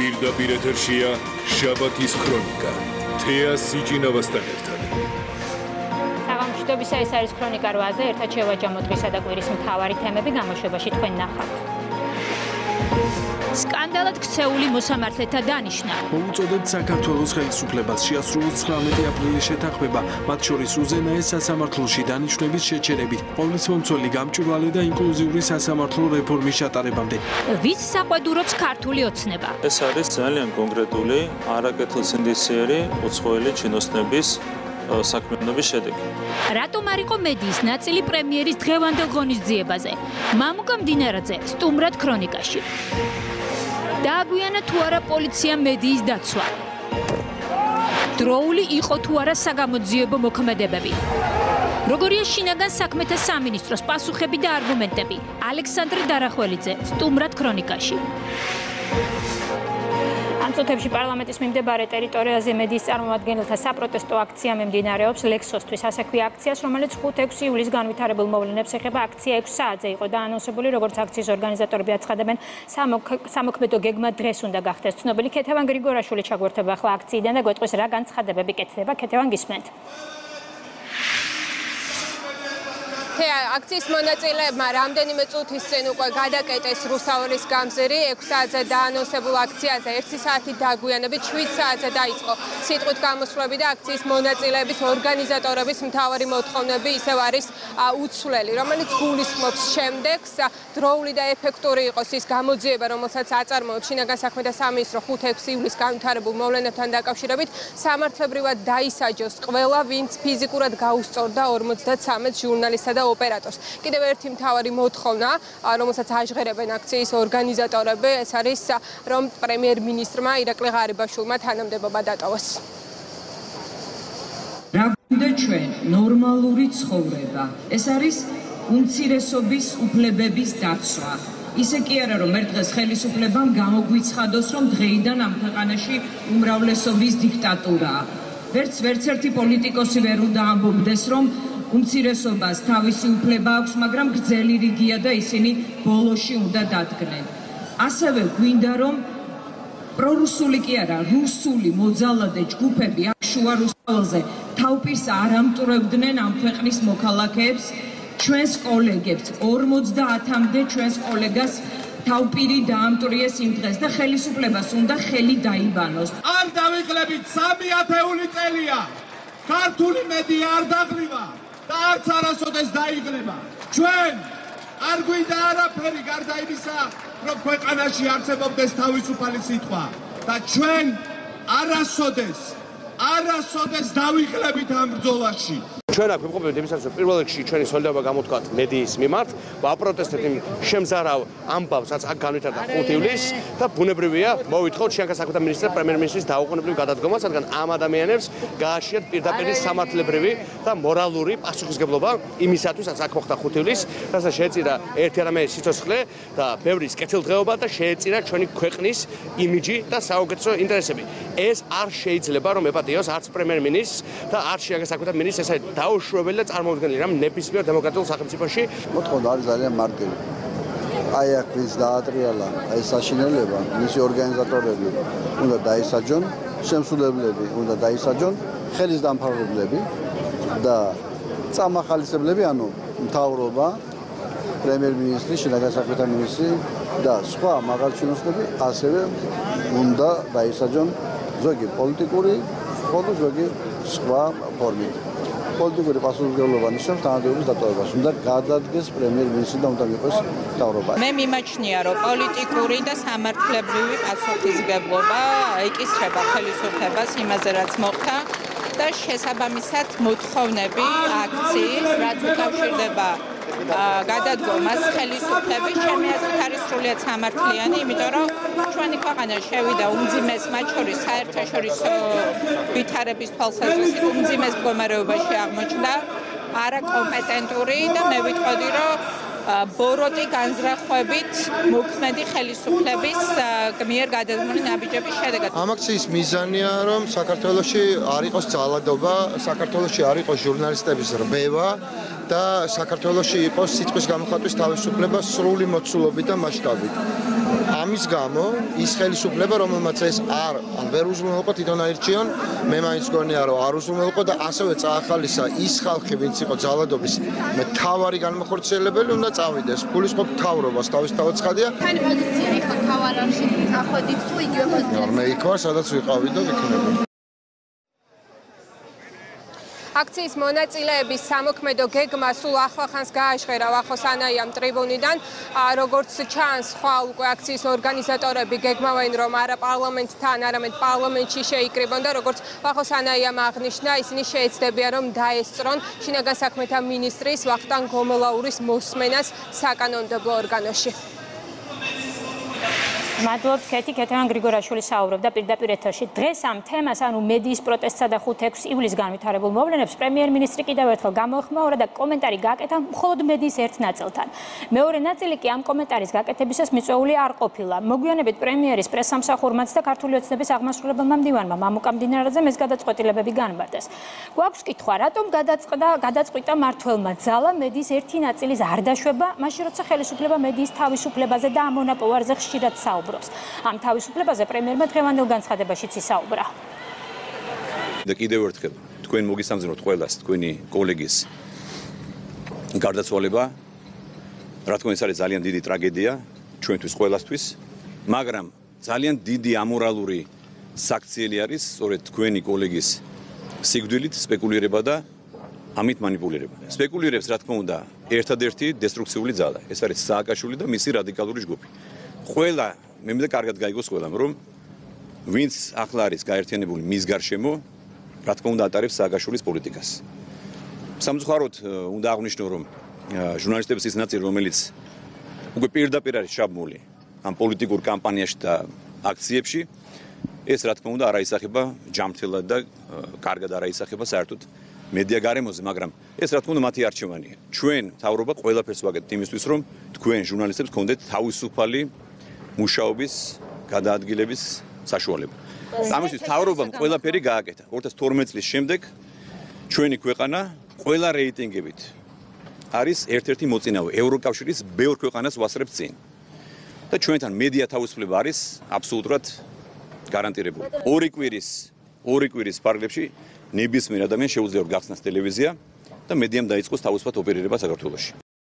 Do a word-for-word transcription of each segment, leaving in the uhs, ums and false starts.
პირდაპირ ეთერშია შაბათის ქრონიკა. თეა სიჭინავასთან ერთად. საღამოშიდობისა ეს არის ქრონიკა რვაზე, ერთად შევაჯამოთ დღისა და კვირის მთავარი თემები გამოშვებაში თქვენ ნახავთ. სკანდალად ქცეული მოსამართლეთა დანიშვნა. მოუწოდეთ საქართველოს ხელისუფლებას შეასრულოს ცხრამეტი აპრილის შეთანხმება, მათ შორის უზენაეს სასამართლოში დანიშვნების შეჩერებით, ყოვლისმომცველი გამჭვირვალე და ინკლუზიური სასამართლო რეფორმის ჩატარებამდე. ვის საყვედურობს ქართული ოცნება? ეს არის ძალიან კონკრეტული, არაკეთილსინდისიერი, უცხოელი ჩინოსნების საქმიანობის შედეგი. რატომ არ იყო მედიის ნაწილი პრემიერის დღევანდელ ღონისძიებაზე? მამუკა მდინარაძე სტუმრად ქრონიკაში. დააგვიანა თუ არა პოლიცია მედიის დაცვა. დროული იყო თუ არა საგამოძიებო მოქმედებები. როგორია შინაგან საქმეთა სამინისტროს პასუხები და არგუმენტები. ალექსანდრე დარახველიძე სტუმრად ქრონიკაში. ამ წუთებში პარლამენტის მიმდებარე ტერიტორიაზე მედიის წარმომადგენელთა საპროტესტო აქცია მიმდინარეობს ლექსოსთვის. ასაქვია აქციას, რომელიც ხუთი-ექვსი ივლისს განვითარებულ მოვლენებს ეხება, აქცია ექვს საათზე იყო დაანონსებული, როგორც აქციის ორგანიზატორები აცხადებენ, სამოქმედო გეგმა დღეს უნდა გახდეს ცნობილი. ქეთევან გრიგორაშვილი ჩაგვერთება ახლა აქციიდან და გვეტყვის რა განცხადებები კეთდება. ქეთევან, გისმენთ. აქციის მონაწილეებმა რამდენიმე წუთის წინ უკვე გადაკეტეს რუსთაველის გამზირი, ექვს საათზე დაანონსებულ აქციაზე ერთი საათი დაგვიანებით შვიდ საათზე დაიწყო სიტყვით გამოსვლები და აქციის მონაწილეების ორგანიზატორების მთავარი მოთხოვნები ისევ არის უცვლელი, რომელიც გულისხმობს შემდეგს დროული და ეფექტური იყოს ის გამოძიება, რომელსაც აწარმოებს შინაგან საქმეთა სამინისტრო ხუთი-ექვსი ივლისს განვითარებულ მოვლენებთან დაკავშირებით, სამართლებრივად დაისაჯოს ყველა, ვინც ფიზიკურად გაუსწორდა ორმოცდათსამეტ ჟურნალისტსა და ოპერატორს. კიდევ ერთი მთავარი მოთხოვნა, რომელსაც აჟღერებენ აქციის ორგანიზატორები, ეს არის, რომ პრემიერ-მინისტრმა ირაკლი ღარიბაშვილმა თანამდებობა დატოვოს. რა გვინდა ჩვენ? ნორმალური ცხოვრება. ეს არის უმცირესობის უფლებების დაცვა. ისე კი არა, რომ ერთ დღეს ხელისუფლებამ გამოგვიცხადოს, რომ დღეიდან ამ ქვეყანაში უმრავლესობის დიქტატურაა. ვერც ვერც ერთი პოლიტიკოსი ვერ უნდა ამბობდეს, რომ უმცირესობას თავისი უფლება აქვს, მაგრამ გრძელი რიგია და ისინი ბოლოში უნდა დადგნენ. ასევე გვინდა, რომ პრორუსული კი არა, რუსული მოძალადე ჯგუფები აქ შუა რუსთაველზე თავპირს არ ამტვრევდნენ ამ ქვეყნის მოქალაქეებს, ჩვენს კოლეგებს, ორმოცდაათამდე ჩვენს კოლეგას თავპირი დაამტვრიეს იმ დღეს და ხელისუფლებას უნდა ხელი დაიბანოს. არ დავიღლებით სამი ათეული წელია. ქართული მედია არ დაღლიბა. და არც არასოდეს დაიღლება. ჩვენ არ გვინდა არაფერი გარდა იმისა, რომ ქვეყანაში არსებობდეს თავისუფალი სიტყვა და ჩვენ არასოდეს არასოდეს დავიღლებით ამ ბრძოლაში. ჩვენ აქ ვიმყოფებით იმისათვის, რომ პირველ რიგში ჩვენი სოლიდარობა გამოთქვათ მედიის მიმართ, ვაპროტესტებთ იმ შემზარავ ამბავს, რაც აქ განვითარდა ხუთი ივლისს და ბუნებრივია, მოვითხოვთ შინაგან საქმეთა მინისტრ პრემიერ-მინისტრის დაუყოვნებლივ გადადგომას, რადგან ამ ადამიანებს გააჩნიათ პირდაპირ სამართლებრივი და მორალური პასუხისგებლობა იმისათვის, რაც აქ მოხდა ხუთი ივლისს, რასაც შეეწირა ერთი არამედ სიცოცხლე და ბევრი კეთილდღეობა და შეეწირა ჩვენი ქვეყნის იმიჯი და საუკეთესო ინტერესები. ეს არ შეიძლება რომ ეპატიოს არც პრემიერ-მინისტრს და არც შინაგან საქმეთა მინისტრს, ეს დაუშვებელი და წარმოუდგენელი რამ ნებისმიერ დემოკრატიულ სახელმწიფოში. მოთხოვნა არის ძალიან მარტივი. აი აქ ვის დაატრიალა ეს საშინელება, მისი ორგანიზატორები უნდა დაისაჯონ, შემსრულებლები უნდა დაისაჯონ, ხელის დამფარველები და წამახალისებლები, ანუ მთავრობა, პრემიერ-მინისტრი, შინაგან საქმეთა მინისტრი და სხვა მაღალჩინოსნები ასევე უნდა დაისაჯონ ზოგი პოლიტიკური, ხოლო ზოგი სხვა ფორმით. პოლიტიკური პასუხისმგებლობა ნიშნავს თანამდებობის დატოვებას. უნდა გადადგეს პრემიერ-მინისტრი და უნდა მიყვეს მთავრობა. მე მიმაჩნია, რომ პოლიტიკური და სამართლებრივი პასუხისმგებლობა ეკისრება ხელისუფლებას იმაზე, რაც მოხდა და შესაბამისად მოთხოვნები აქციის, რაც უკავშირდება გადადგომას ხელისუფლების, ჩემი აზრით არის სრულიად სამართლიანი, იმიტომ რომ ჩვენი ქვეყანა შევიდა უმძიმეს, მათ შორის საერთაშორისო ვითარების თვალსაზრისით უმძიმეს მდგომარეობაში აღმოჩნდა, არაკომპეტენტური და მე ვიტყოდი, რომ ბოროტი განზრახვებით მოქმედი ხელისუფლების მიერ გადადგმული ნაბიჯების შედეგად. ამ აქციის მიზანია, რომ საქართველოში არ იყოს ძალადობა, საქართველოში არ იყოს ჟურნალისტების რბევა და საქართველოში იყოს სიტყვის გამოხატვის თავისუფლება სრული მოცულობით და მასშტაბით. ამის გამო ის ხელისუფლება, რომელმაც ეს არ ან ვერ უზრუნველყო თვითონ აირჩიონ, მე მაინც გონია რომ არ უზრუნველყო და ასევე წაახალისა ის ხალხი, ვინც იყო ძალადობის მთავარი განმახორციელებელი, უნდა წავიდეს. ფულის ყოფ მთავრობას თავისთავად ცხადია. თქვენი პოზიცია იყო მთავარში წახვედით თუ იგივე პოზიცია? მე იქ ვარ, სადაც ვიყავი და ვიქნები. აქციის მონაწილეების სამოქმედო გეგმა სულ ახლახანს გააჟღერა ვახოსანაიამ ტრიბუნიდან. როგორც ჩანს, ხვალ უკვე აქციის ორგანიზატორები გეგმავენ, რომ არა პარლამენტთან, არამედ პარლამენტში შეიკრიბონ და როგორც ვახოსანაიამ აღნიშნა, ისინი შეეცდებიან, რომ დაესწრონ შინაგან საქმეთა მინისტრის ვახტანგ გომოლაურის მოსმენას საკანონმდებლო ორგანოში. მადლობთ ქეთი ქეთევან გრიგორაშვილი საუბრობდა პირდაპირ ეთერში. დღეს ამ თემას, ანუ მედიის პროტესტსა და ხუთი ექვსი ივლისს განვითარებულ მოვლენებს პრემიერ-მინისტრი კიდევ ერთხელ გამოეხმაურა და კომენტარი გააკეთა მხოლოდ მედიის ერთ ნაწილთან. მეორე ნაწილი კი ამ კომენტარის გაკეთებისას მიწვეული არ ყოფილა. მოგვიანებით პრემიერის პრესსამსახურმაც და ქართული ოცნების აღმასრულებელმა მდივანმა მამუკა მდინარაძემ ეს გადაწყვეტილებები განმარტეს. გვაქვს კითხვა, რატომ გადაწყდა გადაწყვიტა მმართველმა ძალა მედიის ერთი ნაწილის არ დაშვება, მაშინ როცა ხელისუფლება მედიის თავისუფლებაზე და ამონაპოვარზე ხშირად საუბრობს. ამ თავისუფლებაზე პრემიერმა დღევანდელ განცხადებაშიც ისაუბრა. და კიდევ ერთხელ თქვენ მოგისამძიმოთ ყველას თქვენი კოლეგის გარდაცვალება. რა თქმა უნდა, ეს არის ძალიან დიდი ტრაგედია ჩვენთვის ყველასთვის, მაგრამ ძალიან დიდი ამორალური საქციელი არის სწორედ თქვენი კოლეგის სიკვდილით სპეკულირება და ამით манипуლირება. სპეკულირებს, რა თქმა უნდა, ერთადერთი დესტრუქციული ძალა. ეს არის სააკაშვილი და მისი რადიკალური ჯგუფი. ყველა მე მინდა კარგად გაიგოს ყველამ, რომ ვინც ახლა არის გაერთიანებული მის გარშემო, რა თქმა უნდა ატარებს სააკაშვილის პოლიტიკას. სამწუხაროდ უნდა აღვნიშნო, რომ ჟურნალისტების ის ნაწილი, რომელიც უკვე პირდაპირ არის ჩაბმული ამ პოლიტიკურ კამპანიაში და აქციებში, ეს რა თქმა უნდა არ აისახება ჯამრთელად და კარგად არ აისახება საერთოდ მედია გარემოზე, მაგრამ ეს რა თქმა უნდა მათი არჩევანია. ჩვენ მთავრობა ყველაფერს ვაკეთებთ იმისთვის, რომ თქვენ ჟურნალისტებს გქონდეთ თავისუფალი მუშაობის გადაადგილების საშუალება. ამისთვის მთავრობამ ყველაფერი გააკეთა. ორი ათას თორმეტ წლის შემდეგ ჩვენი ქვეყანა ყველა რეიტინგებით არის ერთ-ერთი მოწინავე ევროკავშირის ბევრ ქვეყანას ვასწრებს წინ. და ჩვენთან მედია თავისუფლება არის აბსოლუტურად გარანტირებული. ორი კვირის ორი კვირის ფარგლებში ნებისმიერ ადამიანს შეუძლია გახსნას ტელევიზია და მედიამ დაიწყოს თავისუფლად ოპერირება საქართველოში.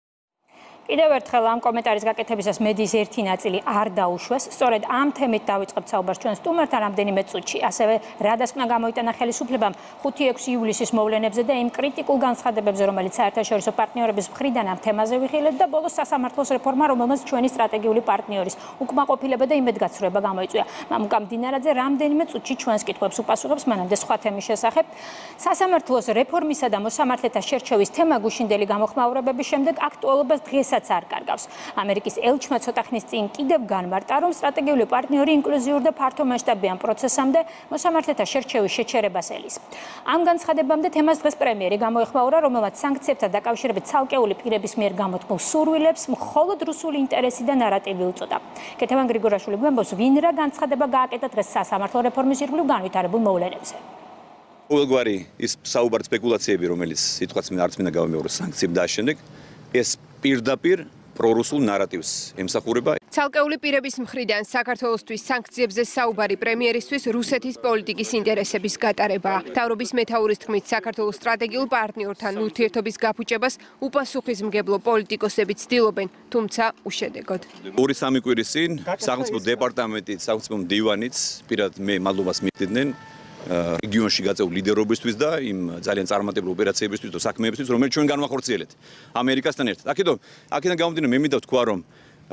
კიდევ ერთხელ ამ კომენტარის გაკეთებისას მედიის ერთი ნაწილი არ დაუშვეს. სწორედ ამ თემით დავიწყებთ საუბარს ჩვენ სტუმართან რამდენიმე წუთში. ასევე რა დასკვნა გამოიტანა ხელისუფლებამ ხუთი ექვსი ივლისის მოვლენებზე და იმ კრიტიკულ განცხადებებზე, რომელიც საერთაშორისო პარტნიორების მხრიდან ამ თემაზე ვიხილეთ და ბოლოს სასამართლოს რეფორმა, რომელმაც ჩვენი სტრატეგიული პარტნიორის უკმაყოფილება და იმედგაცრუება გამოიწვია. მამუკა მდინარაძე რამდენიმე წუთში ჩვენს კითხვებს უპასუხებს, მანამდე სხვა თემის შესახებ. სასამართლოს რეფორმისა და მოსამართლეთა შერჩევის თემა გუშინდელი გამოხმაურებების შემდეგ აქტუალობას დღეს არ კარგავს. ამერიკის ელჩმა ცოტა ხნის წინ კიდევ განმარტა, რომ სტრატეგიული პარტნიორი ინკლუზიურ და ფართომასშტაბიან პროცესამდე მოსამართლეთა შერჩევის შეჩერებას ელის. ამ განცხადებამდე თემას დღეს პრემიერი გამოეხმაურა, რომელმაც სანქციებთან დაკავშირებით ცალკეული პირების მიერ გამოთქმულ სურვილებს მხოლოდ რუსული ინტერესი და ნარატივი უწოდა. ქეთევან გრიგორაშვილი გვამბობს, ვინ რა განცხადება გააკეთა დღეს სასამართლო რეფორმის ირგვლივ განვითარებულ მოვლენებზე. ყოველგვარი ის საუბარ სპეკულაციები, რომელიც სიტყვაც მინდა არც მინდა გავიმეორო სანქციებ და შემდეგ ეს პირდაპირ პრორუსულ ნარატივს ემსახურება. ცალკეული პირების მხრიდან საქართველოსთვის სანქციებზე საუბარი პრემიერისთვის რუსეთის პოლიტიკის ინტერესების გატარებაა. მთავრობის მეთაურის თქმით, საქართველოს სტრატეგიულ პარტნიორთან ურთიერთობის გაფუჭებას უპასუხისმგებლო პოლიტიკოსები ცდილობენ, თუმცა უშედეგოდ. ორი სამი კვირის წინ სახელმწიფო დეპარტამენტი, სახელმწიფო მდივანიც პირად მე მადლობას მისდიდნენ რეგიონში გაწეულ ლიდერობისთვის და იმ ძალიან წარმატებულ ოპერაციებისთვის და საქმეებისთვის, რომელიც ჩვენ განვახორციელეთ ამერიკასთან ერთად. აქედან აქედან გამომდინარე მე მინდა ვთქვა, რომ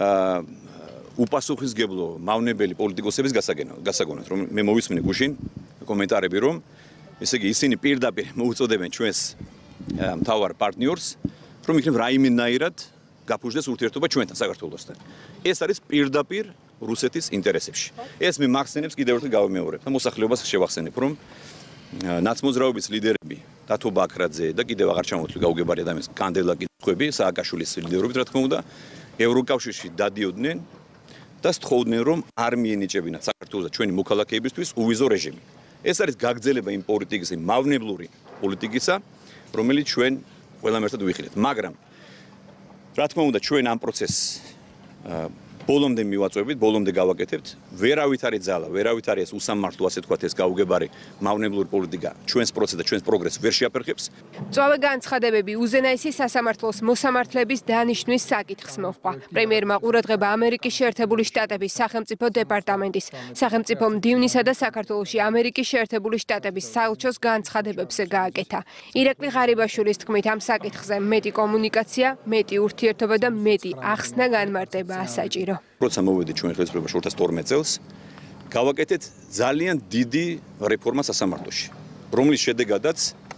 უპასუხისმგებლო მავნებელი პოლიტიკოსების გასაგონად, რომ მე მოვისმინე გუშინ კომენტარები, რომ ესე იგი ისინი პირდაპირ მოუწოდებენ ჩვენს მთავარ პარტნიორს, რომ იქნებ რაიმენაირად გაფუძნდეს ურთიერთობა ჩვენთან საქართველოსთან. ეს არის პირდაპირ რუსეთის ინტერესებში. ეს მე მახსენებს კიდევ ერთხელ გავიმეორებ და მოსახლეობას შევახსენებ, რომ ნაცმოძრაობის ლიდერები დათო ბაქრაძე და კიდევ აღარ ჩამოთვლი გაუგებარი ადამიანის კანდელა კითხები სააკაშვილის ლიდერობით, რა თქმა უნდა, ევროკავშირში დადიოდნენ და სთხოვდნენ, რომ არ მიენიჭებინათ საქართველოს და ჩვენი მოქალაქეებისთვის უვიზო რეჟიმი. ეს არის გაგრძელება იმ პოლიტიკის, იმ მავნებლური პოლიტიკისა, რომელიც ჩვენ ყველამ ერთად ვიხილეთ. მაგრამ რა თქმა უნდა, ჩვენ ამ პროცესს ბოლომდე მივაწვევით, ბოლომდე გავაკეთებთ. ვერავით არის ძალა, ვერავით არის უსამართლო, ასე თქვათ, ეს გაუგებარი მავნებლური პოლიტიკა ჩვენს პროცესს და ჩვენს პროგრესს ვერ შეაფერხებს. მწვავე განცხადებები უზენაესი სასამართლოს მოსამართლეების დანიშვნის საკითხს მოჰყვა. პრემიერმა ყურადღება ამერიკის შეერთებული შტატების სახელმწიფო დეპარტამენტის, სახელმწიფო მდივნისა და საქართველოში ამერიკის შეერთებული შტატების საელჩოს განცხადებებზე გააკეთა. ირაკლი ღარიბაშვილის თქმით, ამ საკითხზე მეტი კომუნიკაცია, მეტი ურთიერთობა და მეტი ახსნა განმარტება ასაჭირო. როცა მოვედით ჩვენ ხელისუფლებაში ორ ათას თორმეტ წელს, გავაკეთეთ ძალიან დიდი რეფორმა სასამართლოში, რომლის შედეგადაც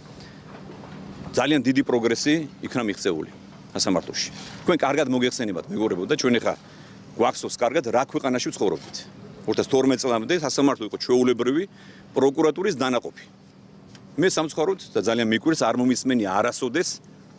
ძალიან დიდი პროგრესი იქნა მიღწეული სასამართლოში. თქვენ კარგად მოგეხსენებათ, მეგობრებო, და ჩვენ ახლა გვახსოვს კარგად, რა ქვეყანაში ვცხოვრობდით. ორ ათას თორმეტ წლამდე სასამართლო იყო ჩვეულებრივი პროკურატურის დანაყოფი. მე სამწუხაროდ და ძალიან მიკვირს, არ მომისმენია არასოდეს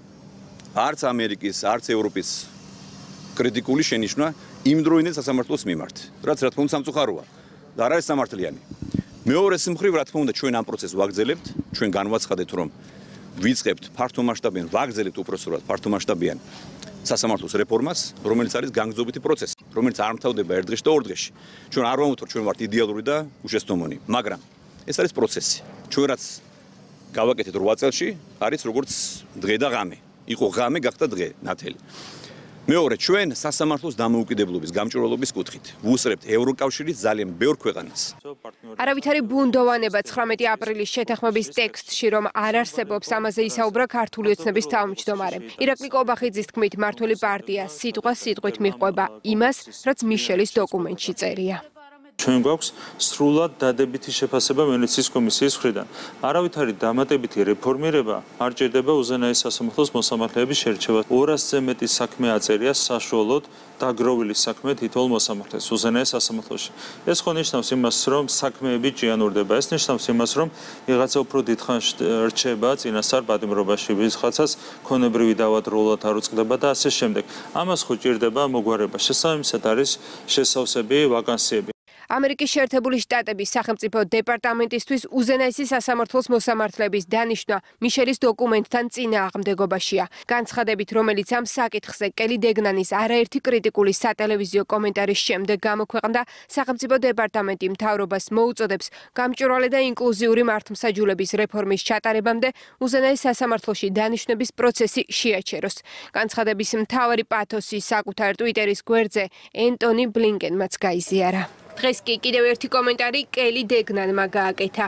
არც ამერიკის, არც ევროპის კრიტიკული შენიშვნა იმდროინდელ სასამართლოს მიმართ, რაც რა თქმა უნდა სამწუხაროა და არ არის სამართლიანი. მეორე მხრივ, რა თქმა უნდა, ჩვენ ამ პროცესს ვაგრძელებთ, ჩვენ განვაცხადეთ, რომ ვიწყებთ ფართომასშტაბიან, ვაგრძელებთ უпроსტად ფართომასშტაბიან სასამართლოს რეფორმას, რომელიც არის განგრძობითი პროცესი, რომელიც არ მთავრდება ერთ დღეში და ორ დღეში. ჩვენ არ ვამბობთ, რომ ჩვენ ვართ იდეალური და უშესტომონი, მაგრამ ეს არის პროცესი. ჩვენ რაც გავაკეთეთ რვა წელში, არის როგორც დღე და ღამე. იყო ღამე, გახდა დღე, ნათელი. მეორე, ჩვენ სასამართლოს დამოუკიდებლობის, გამჭვირვალობის კუთხით ვუსწრებთ ევროკავშირის ძალიან ბევრ ქვეყანას. არავითარი ბუნდოვანება ცხრამეტი აპრილის შეთანხმების ტექსტში, რომ არ არსებობს, ამაზე ისაუბრა ქართული ოცნების თავმჯდომარე. ირაკლი კობახიძის თქმით, მმართველი პარტია სიტყვა სიტყვით მიჰყვება იმას, რაც მიშელის დოკუმენტში წერია. ჩვენ გვაქვს სრულად დადებითი შეფასება ვენეციის კომისიის მხრიდან. არავითარი დამატებითი რეფორმირება არ ჭირდება უზენაეს სასამართლოს მოსამართლეების შერჩევა. ორასზე მეტი საქმე აწერია საშუალოდ დაგროვილი საქმე თითოეულ მოსამართლეს უზენაეს სასამართლოში. ეს ხო ნიშნავს იმას, რომ საქმეები ჭიანურდება. ეს ნიშნავს იმას, რომ ვიღაცა უფრო დიდხანს რჩება წინასწარ პატიმრობაში, ვიღაცას ქონებრივი დავადროულად არ უწყდება და ასე შემდეგ. ამას ხო ჭირდება მოგვარება. შესაბამისად არის შესავსები ვაკანსიები. ამერიკის შეერთებული შტატების სახელმწიფო დეპარტამენტისთვის უზენაესი სასამართლოს მოსამართლეების დანიშვნა მიშელის დოკუმენტთან წინააღმდეგობაშია. განცხადებით, რომელიც ამ საკითხზე კელი დეგნანის არაერთი კრიტიკული სატელევიზიო კომენტარის შემდეგ გამოქვეყნდა, სახელმწიფო დეპარტამენტი მთავრობას მოუწოდებს გამჭვირვალე და ინკლუზიური მართლმსაჯულების რეფორმის ჩატარებამდე უზენაეს სასამართლოში დანიშვნების პროცესი შეაჩეროს. განცხადების მთავარი პათოსი საკუთარ ტვიტერის გვერდზე ენტონი ბლინკენმაც გაიზიარა. დღეს კი კიდევ ერთი კომენტარი კელი დეგნანმა გააკეთა.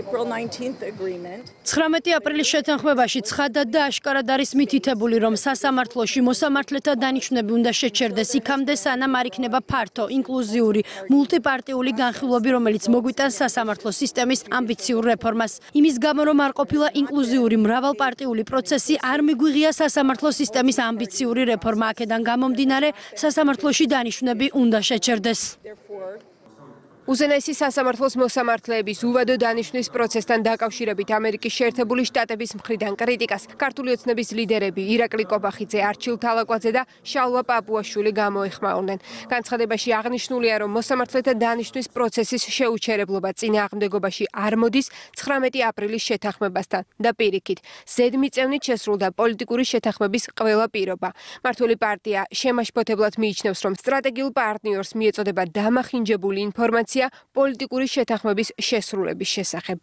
ცხრამეტი აპრილის შეთანხმებაში ცხადად და აშკარად არის მითითებული, რომ სასამართლოში მოსამართლეთა დანიშვნები უნდა შეჩერდეს იქამდე, სანამ არ იქნება ფართო, ინკლუზიური, მულტიპარტიული განხილვები, რომელიც მოგვიტანს სასამართლო სისტემის ამბიციურ რეფორმას. იმის გამო, რომ არ ყოფილა ინკლუზიური მრავალპარტიული პროცესი, არ მიგვიღია სასამართლო სისტემის ამბიციური რეფორმა. აქედან გამომდინარე, სასამართლოში დანიშვნები უნდა შეჩერდეს. უზენაესი სასამართლოს მოსამართლეების უვადო დანიშვნის პროცესთან დაკავშირებით ამერიკის შეერთებული შტატების მხრიდან კრიტიკას ქართული ოცნების ლიდერები ირაკლი კობახიძე, არჩილ თალაკვაძე და შალვა პაპუაშვილი გამოეხმაურნენ. განცხადებაში აღნიშნულია, რომ მოსამართლეთა დანიშვნის პროცესის შეუჩერებლობა წინააღმდეგობაში არ მოდის ცხრამეტი აპრილის შეთანხმებასთან და პირიქით, ზედმიწევნით შესრულდა პოლიტიკური შეთანხმების ყველა პირობა. მმართველი პარტია შემაშფოთებლად მიიჩნევს, რომ სტრატეგიულ პარტნიორს მიეწოდება დამახინჯებული ინფორმაცია პოლიტიკური შეთანხმების შესრულების შესახებ.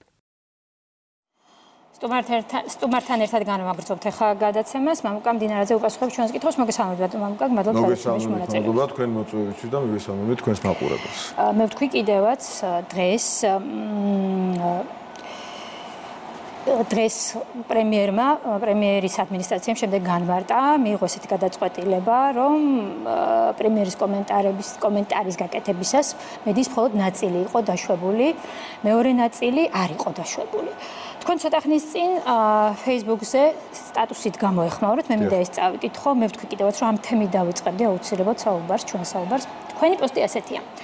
სტუმართან ერთად განვაგრძობთ ახლა გადაცემას. მამუკა მდინარეზე უპასუხებს ჩვენს კითხვას. მოგესალმებით, მამუკა, მადლობა თავისუფლების მონაწილეობით. მადლობა თქვენ მოწვევისთვის და მივესალმებით თქვენს მაყურებელს. მე ვთქვი კიდევაც დღეს დღეს პრემიერმა, პრემიერის ადმინისტრაციამ შემდეგ განმარტა, მიიღო ესეთი გადაწყვეტილება, რომ პრემიერის კომენტარების კომენტარის გაკეთებისას მედიის მხოლოდ ნაწილი იყო დაშვებული, მეორე ნაწილი არ იყო დაშვებული. თქვენ ცოტა ხნის წინ Facebook-ზე სტატუსით გამოეხმაურეთ, მე მინდა ეს წავიკითხო, მე ვთქვი კიდევაც, რომ ამ თემით დავიწყებდი აუცილებლად საუბარს, ჩვენ საუბარს. თქვენი პოსტი ასეთია.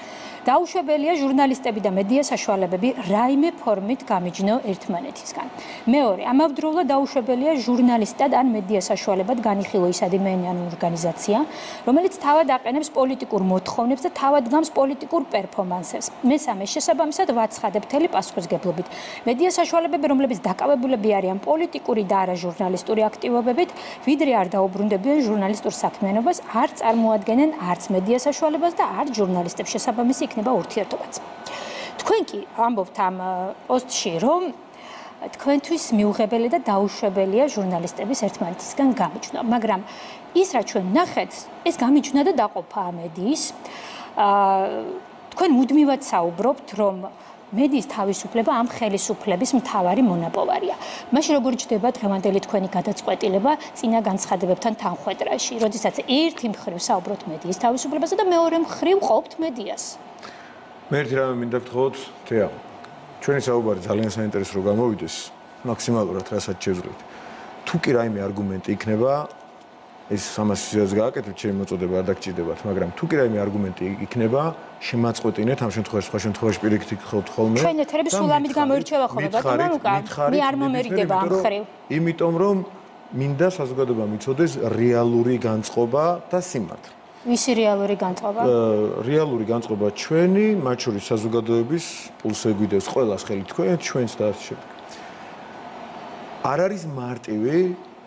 დაუშვებელია ჟურნალისტები და მედია საშუალებები რაიმე ფორმით გამიჯნო ერთმანეთისგან. მეორე, ამავდროულად დაუშვებელია ჟურნალისტად ან მედია საშუალებად განიხილო ის ადამიანი ან ორგანიზაცია, რომელიც თავად აყენებს პოლიტიკურ მოთხოვნებს და თავად გამს პოლიტიკურ პერფორმანსებს. მესამე, შესაბამისად ვაცხადებ მთელი პასუხისგებლობით. მედია საშუალებები, რომლებიც დაკავებულები არიან პოლიტიკური და არა ჟურნალისტური აქტივობებით, ვიდრე არ დაუბრუნდებიან ჟურნალისტურ საქმიანობას, არ წარმოადგენენ არც მედია საშუალებას და არც ჟურნალისტებს შესაბამისი იქნება ურთიერთობაც. თქვენ კი ამბობთ ამ პოსტში, რომ თქვენთვის მიუღებელი და დაუშვებელია ჟურნალისტების ერთმანეთისგან გამიჯვნა, მაგრამ ის რაც ჩვენ ნახეთ, ეს გამიჯვნა და დაყოფა მედიის. თქვენ მუდმივად საუბრობთ, რომ მედიის თავისუფლება ამ ხელისუფლების მთავარი მონაპოვარია. მაშინ როგორ ჯდება დღევანდელი თქვენი გადაწყვეტილება წინა განცხადებებთან თანხვედრაში, როდესაც ერთი მხრივ საუბრობთ მედიის თავისუფლებაზე და მეორე მხრივ ყოფთ მედიას? მე ერთი რამე მინდა გთხოვოთ, თეა. ჩვენი საუბარი ძალიან საინტერესო რომ გამოვიდეს, მაქსიმალურად რასაც შეძლოთ. თუ კი რაიმე არგუმენტი იქნება, ეს ამას ისედაც გააკეთებთ, ჩემი მოწოდება არ დაგჭირდებათ, მაგრამ თუ კი რაიმე არგუმენტი იქნება, შემაწყვეტინეთ ამ შემთხვევაში, სხვა შემთხვევაში პირიქით გთხოვთ ხოლმე. ჩვენ ეთერები სულ ამით გამოირჩევა ხოლმე, ბატონო ლუკა. მე არ მომერიდება ამ ხრივ. იმიტომ რომ მინდა საზოგადოება მიცოდეს რეალური განწყობა და სიმართლე. ვისი რეალური განწყობა? რეალური განწყობა ჩვენი, მათ შორის საზოგადოების პულსზე გვიდევს ყველას ხელი თქვენ, ჩვენს და ასე შემდეგ. არ არის მარტივი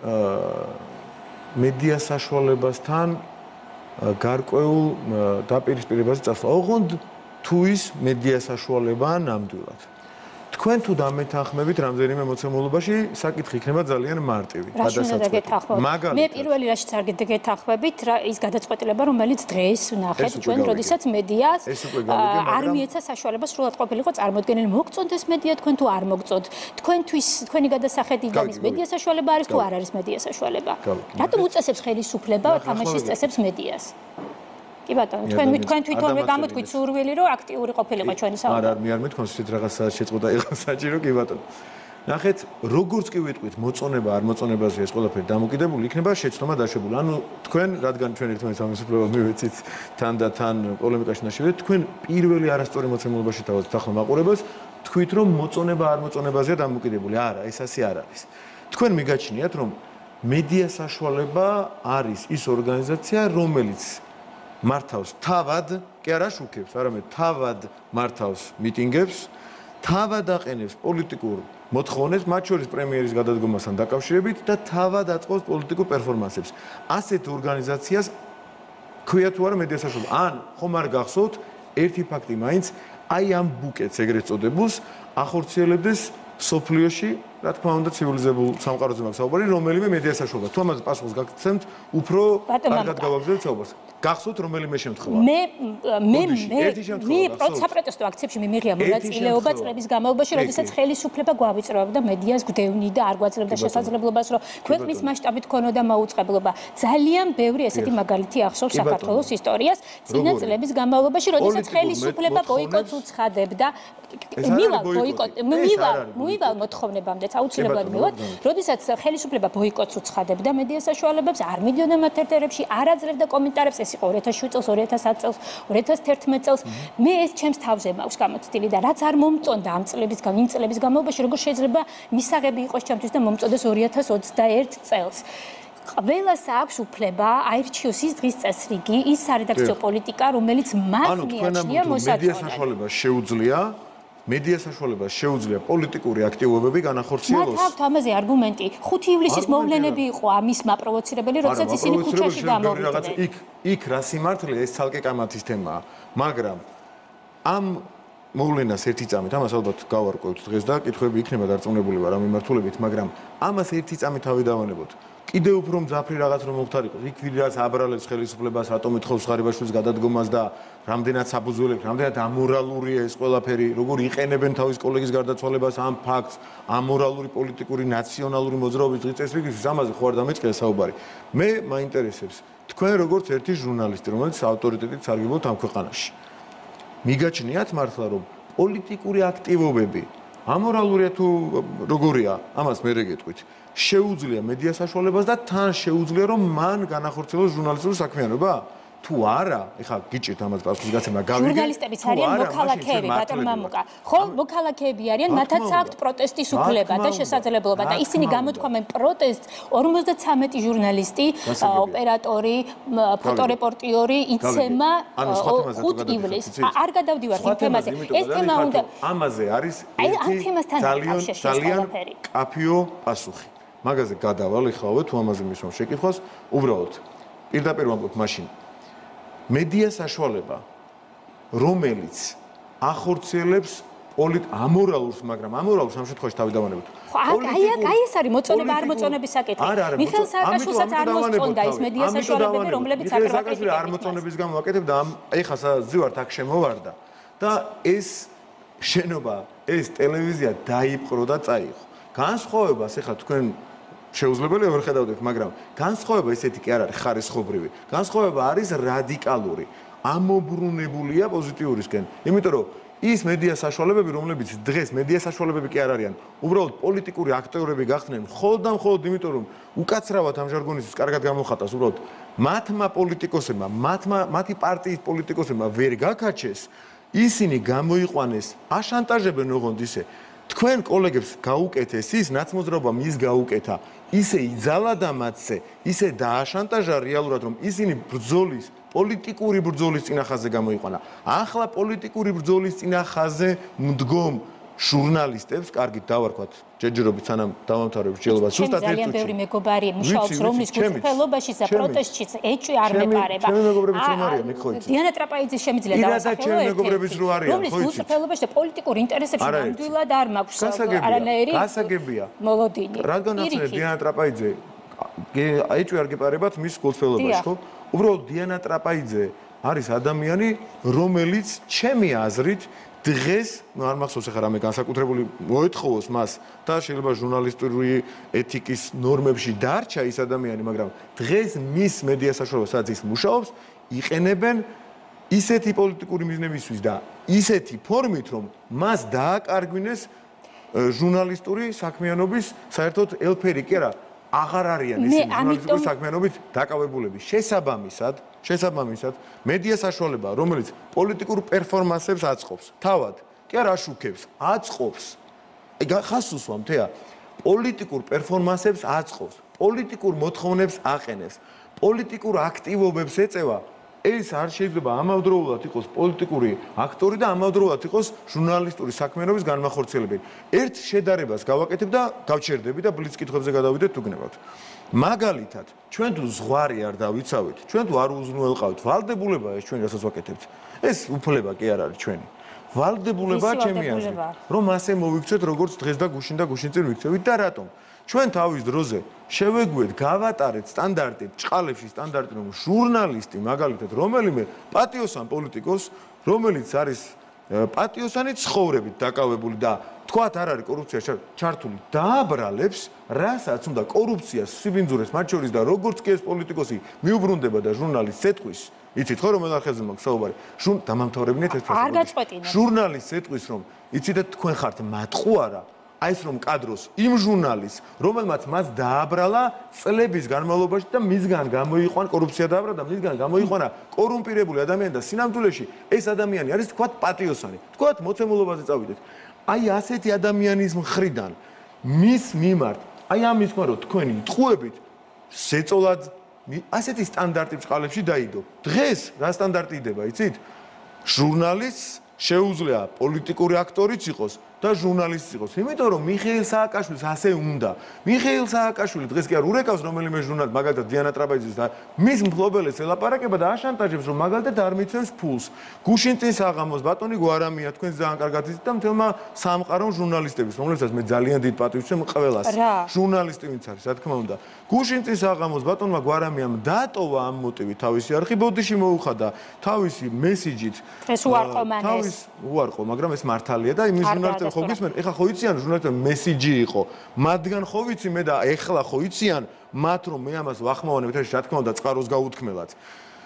მედია საშუალებასთან გარკვეულ დაპირისპირებაზე წასვლა. ოღონდ თუ ის მედია საშუალებაა ნამდვილად. თქვენ თუ დამეთანხმებით რამდენიმე მოცემულობაში, საკითხი იქნება ძალიან მარტივი. მე პირველი რაშიც არ გეთანხმებით, ის გადაწყვეტილება, რომელიც დღეს ვნახეთ ჩვენ, როდესაც მედიას არ მიეცა საშუალება სრულად ყოფილიყო წარმოდგენილი. მოგწონთ ეს მედია თქვენ თუ არ მოგწონთ? თქვენთვის თქვენი გადასახადი ის მედია საშუალება არის თუ არ არის მედია საშუალება? რატომ უწესებს ხელისუფლება თამაშის წესებს მედიას? კი ბატონო, თქვენ თქვენ თვითონვე გამოთქვით სურვილი, რომ აქტიური ყოფილიყო ჩვენი საუბარი. არა, მე არ მეთქვა ისეთ რაღაც შეწყვეტა იყო საჭირო, კი ბატონო. ნახეთ, როგორც კი ვიტყვით, მოწონება არ მოწონებაზე ეს ყველაფერი დამოკიდებული იქნება შეცდომა დაშვებული. ანუ თქვენ, რადგან ჩვენ ერთმანეთს ამისუფლებას მივეცით თან და თან პოლემიკაში ნაშევით, თქვენ პირველი არასწორი მოცემულობაში თავაზობთ ახლა მაყურებელს, თქვით რომ მოწონება არ მოწონებაზეა დამოკიდებული. არა, ეს ასე არ არის. თქვენ მიგაჩნიათ, რომ მედია საშუალება არის ის ორგანიზაცია, რომელიც მართავს თავად, კი არა შუქებს, არამედ თავად მართავს მიტინგებს, თავად აყენებს პოლიტიკურ მოთხოვნებს, მათ შორის პრემიერის გადადგომასთან დაკავშირებით და თავად აწყობს პოლიტიკურ პერფორმანსებს. ასეთ ორგანიზაციას ქვია თუ არა მედია საშუალება. ან ხომ არ გახსოვთ, ერთი ფაქტი მაინც აი ამ ბუკეტს ეგრეთ წოდებულს ახორციელებდეს სოფლიოში, რა თქმა უნდა, ცივილიზებულ სამყაროზე მაქვს საუბარი, რომელიმე მედია საშუალება. თუ ამაზე პასუხს გაგცემთ, უფრო კარგად გავაგზავნებთ საუბარს. გახსოვთ რომელიმე შემთხვევა? მე მე მე მე საპროტესტო აქციებში მე მიღია მონაწილეობა წლების განმავლობაში, როდესაც ხელისუფლება გვავიწროებდა მედიას გვდევნიდა, არ გვაძლევდა შესაძლებლობას, რომ ქვეყნის მასშტაბით ქონოდა მაუწყებლობა. ძალიან ბევრი ესეთი მაგალითი ახსოვს საქართველოს ისტორიას წინა წლების განმავლობაში, როდესაც ხელისუფლება ბოიკოტს უცხადებდა. მივალ ბოიკოტ მივალ მივალ მოთხოვნებამდე აუცილებლად მივალ, როდესაც ხელისუფლება ბოიკოტს უცხადებდა მედია საშუალებებს, არ მიდიოდა მათ ეთერებში, არ აძლევდა კომენტარებს. ეს იყო ორი ათას შვიდ წელს, ორი ათას ათ წელს, ორი ათას თერთმეტ წელს. მე ეს ჩემს თავზე მაქვს გამოცდილი და რაც არ მომწონდა ამ წლების გამ იმ წლების განმავლობაში, როგორ შეიძლება მისაღები იყოს ჩემთვის და მომწონდეს ორი ათას ოცდაერთ წელს. ყველას აქვს უფლება აირჩიოს ის დღის წესრიგი, ის სარედაქციო პოლიტიკა, რომელიც მას მიაჩნია მოსაწონად. მედია საშუალება შეუძლია მედია საშუალება შეუძლია პოლიტიკური აქტივობები განახორციელოს. მათ აქვს ამაზე არგუმენტი. ხუთი ივლისის მოვლენები იყო ამის მაპროვოცირებელი, როდესაც ისინი ქუჩაში გამოვიდნენ. იქ იქ რა სიმართლეა, ეს ცალკე კამათის თემაა. მაგრამ ამ მოვლენას ერთი წამით, ამას ალბათ გავარკვევთ დღეს და კითხვები იქნება დარწმუნებული ვარ ამ მიმართულებით, მაგრამ ამას ერთი წამით თავი დავანებოთ. კიდევ უფრო მძაფრი რაღაც რომ მოხდარიყოს. იქ ვიდრე აბრალებს ხელისუფლებას, რატომ ეთხოვს ღარიბაშვილის გადადგომას და რამდენად საბუზველებს, რამდენად ამორალურია ეს ყველაფერი, როგორ იყენებენ თავის კოლეგის გარდაცვალებას ამ ფაქტს, ამორალური პოლიტიკური ნაციონალური მოძრაობის დღის წესრიგისთვის, ამაზე ხო არ დამეწყია საუბარი. მე მაინტერესებს თქვენ როგორც ერთი ჟურნალისტი, რომელიც ავტორიტეტით სარგებლობთ ამ ქვეყანაში. მიგაჩნიათ მართლა რომ პოლიტიკური აქტივობები ამორალურია თუ როგორია, ამას მე რეგეთქვით. შეუძლია მედია საშუალებას და თან შეუძლია რომ მან განახორციელოს ჟურნალისტური საქმიანობა. თუ არა, ეხლა გიჭირთ ამას პასუხის გაცემა, გავიგე. ჟურნალისტებიც არიან მოქალაქეები, ბატონ მამუკა. ხო, მოქალაქეები არიან, მათაც აქვთ პროტესტის უფლება და შესაძლებლობა და ისინი გამოთქვამენ პროტესტს. ორმოცდათვრამეტი ჟურნალისტი, ოპერატორი, ფოტორეპორტიორი იცემა ხუთ ივლისს. არ გადავდივართ იმ თემაზე. ეს თემა უნდა ამაზე არის ერთი ძალიან ძალიან კაფიო პასუხი. მაგაზე გადავალ ეხლა თუ ამაზე მისვამ შეკითხვას, უბრალოდ პირდაპირ ვამბობ მაშინ მედია საშუალება რომელიც ახორციელებს პოლიტ ამორალურს, მაგრამ ამორალურს ამ შემთხვევაში თავიდანვანებთ. აი აი ეს არის მოწონება არ მოწონების საკითხი. მიხეილ სააკაშვილსაც არ მოსწონდა ის მედია საშუალებები, რომლებიც აკრიტიკებდა. არ მოწონების გამო აკეთებ და ეხლა ზივართ აქ შემოვარდა და ეს შენობა, ეს ტელევიზია დაიპყრო და წაიღო. განსხვავებას ეხლა თქვენ შეუძლებელია ვერ ხედავდეთ, მაგრამ განსხვავება ესეთი კი არ არის ხარისხობრივი. განსხვავება არის რადიკალური. ამობრუნებულია პოზიტიურისკენ. იმიტომ რომ ის მედია საშუალებები, რომლებიც დღეს მედია საშუალებები კი არ არიან, უბრალოდ პოლიტიკური აქტიურები გახდნენ მხოლოდ და მხოლოდ იმიტომ რომ უკაცრავად ამ ჟარგონისთვის კარგად გამოხატავს, უბრალოდ მათმა პოლიტიკოსებმა, მათმა მათი პარტიის პოლიტიკოსებმა ვერ გაკაჩეს, ისინი გამოიყვანეს, აშანტაჟებენ ოღონდ ისე თქვენ კოლეგებს გაუკეთეს ის ნაცმოძრაობა მის გაუკეთა ისე იძალა და მათზე ისე დააშანტაჟა რეალურად რომ ისინი ბრძოლის პოლიტიკური ბრძოლის წინახაზე გამოიყვანა ახლა პოლიტიკური ბრძოლის წინახაზე მდგომ ჟურნალისტებს კარგით დავარქვათ ჯერჯერობით სანამ დავამთავრებ მსჯელობას ზუსტად ერთ ძალიან ბევრი მეგობარი მუშაობს რომლის გულწრფელობაში და პროტესტშიც ეჭვი არ მეპარება ჩემი მეგობრებიც რომ არიან იქ ხო იცი დიანა ტრაპაიძის შემიძლია დავასახელო ერთ-ერთი მეგობრებიც რო არიან ხო იცი რომლის გულწრფელობაში და პოლიტიკურ ინტერესებში ნამდვილად არ მაქვს არანაირი გასაგებია მოლოდინი რადგან ახსენე დიანა ტრაპაიძე ეჭვი არ გეპარებათ მის გულწრფელობაში ხო უბრალოდ დიანა ტრაპაიძე არის ადამიანი რომელიც ჩემი აზრით დღეს არ მახსოვს ახლა რამე განსაკუთრებული მოეთხოვოს მას და შეიძლება ჟურნალისტური ეთიკის ნორმებში დარჩა ის ადამიანი, მაგრამ დღეს მის მედია საშუალებებს სადაც ის მუშაობს, იყენებენ ისეთი პოლიტიკური მიზნებისთვის და ისეთი ფორმით, რომ მას დააკარგვინეს ჟურნალისტური საქმიანობის საერთოდ ელფერი კი არა, აღარ არიან ისინი ჟურნალისტური საქმიანობით დაკავებულები. შესაბამისად შესაბამისად მედია საშუალება რომელიც პოლიტიკურ პერფორმანსებს აწყობს თავად კი არ აშუქებს აწყობს ხას უსვამ თეა პოლიტიკურ პერფორმანსებს აწყობს პოლიტიკურ მოთხოვნებს აყენებს პოლიტიკურ აქტივობებს ეწევა ეს არ შეიძლება ამავდროულად იყოს პოლიტიკური აქტორი და ამავდროულად იყოს ჟურნალისტური საქმიანობის განმახორციელებელი ერთ შედარებას გავაკეთებ და გავჩერდები და ბლიც კითხვებზე გადავიდეთ თუ გნებავთ მაგალითად ჩვენ თუ ზღვარი არ დავიცავით ჩვენ თუ არ უზრუნველყავთ ვალდებულება ეს ჩვენ რასაც ვაკეთებთ ეს უფლება კი არ არის ჩვენი ვალდებულება ჩემი აზრით რომ ასე მოვიქცეთ როგორც დღეს და გუშინ და გუშინ წინ ვიქცევით და რატომ ჩვენ თავის დროზე შევეგუეთ გავატარეთ სტანდარტი ჭყალებში სტანდარტი რომ ჟურნალისტი მაგალითად რომელიმე პატიოსან პოლიტიკოს რომელიც არის პატიოსანი ცხოვრებით დაკავებული და თქვათ არ არის კორუფცია ჩართული დააბრალებს რასაც უნდა კორუფციას სიბინძურეს მათ შორის და როგორც კი ეს პოლიტიკოსი მიუბრუნდება და ჟურნალისტს ეთყვის იცით ხო რომ მედახელზე მაქვს საუბარი დამამთავრებინეთ ეს პროცესი ჟურნალისტს ეთყვის რომ იცით თქვენ ხართ მატყუარა აი ეს რომ კადროს იმ ჟურნალისტს რომელმაც მას დააბრალა წლების განმავლობაში და მისგან გამოიყვან კორუფცია დააბრალა და მისგან გამოიყვანა კორუმპირებული ადამიანი და სინამდვილეში ეს ადამიანი არის თქვათ პატიოსანი თქვათ მოცემულობაზე წავიდეთ აი ასეთი ადამიანის მხრიდან მის მიმართ აი ამის თქმა რომ თქვენი იტყუებით შეწოლად ასეთი სტანდარტი ბჭყალებში დაიდო დღეს რა სტანდარტი იდება იცით ჟურნალისტს შეუძლია პოლიტიკური აქტორიც იყოს და ჟურნალისტიც იყოს. იმიტომ რომ მიხეილ სააკაშვილს ასე უნდა. მიხეილ სააკაშვილი დღეს კი არ ურეკავს რომელიმე ჟურნალ მაგალითად დიანა ტრაპაიძის და მის მფლობელებს ელაპარაკება და აშანტაჟებს რომ მაგალითად არ მიცემს ფულს. გუშინ წინ საღამოს ბატონი გვარამია თქვენ ძალიან კარგად იცით და მთელმა სამყარომ ჟურნალისტების რომლებსაც მე ძალიან დიდ პატივს ვცემ ყველას. ჟურნალისტი ვინც არის რა თქმა უნდა. გუშინ წინ საღამოს ბატონმა გვარამიამ დატოვა ამ მოტივით თავისი არხი ბოდიში მოუხადა თავისი მესიჯით. ეს უარყო მან ეს. თავის უარყო, მაგრამ ეს მართალია და იმის ჟურნალისტები ხო გისმენ, ეხლა ხო იციან ჟურნალისტები მესიჯი იყო. მათგან ხო ვიცი მე და ეხლა ხო იციან მათ რომ მე ამას ვახმოვანებ ეთერში, რა თქმა უნდა, წყაროს გაუთქმელად.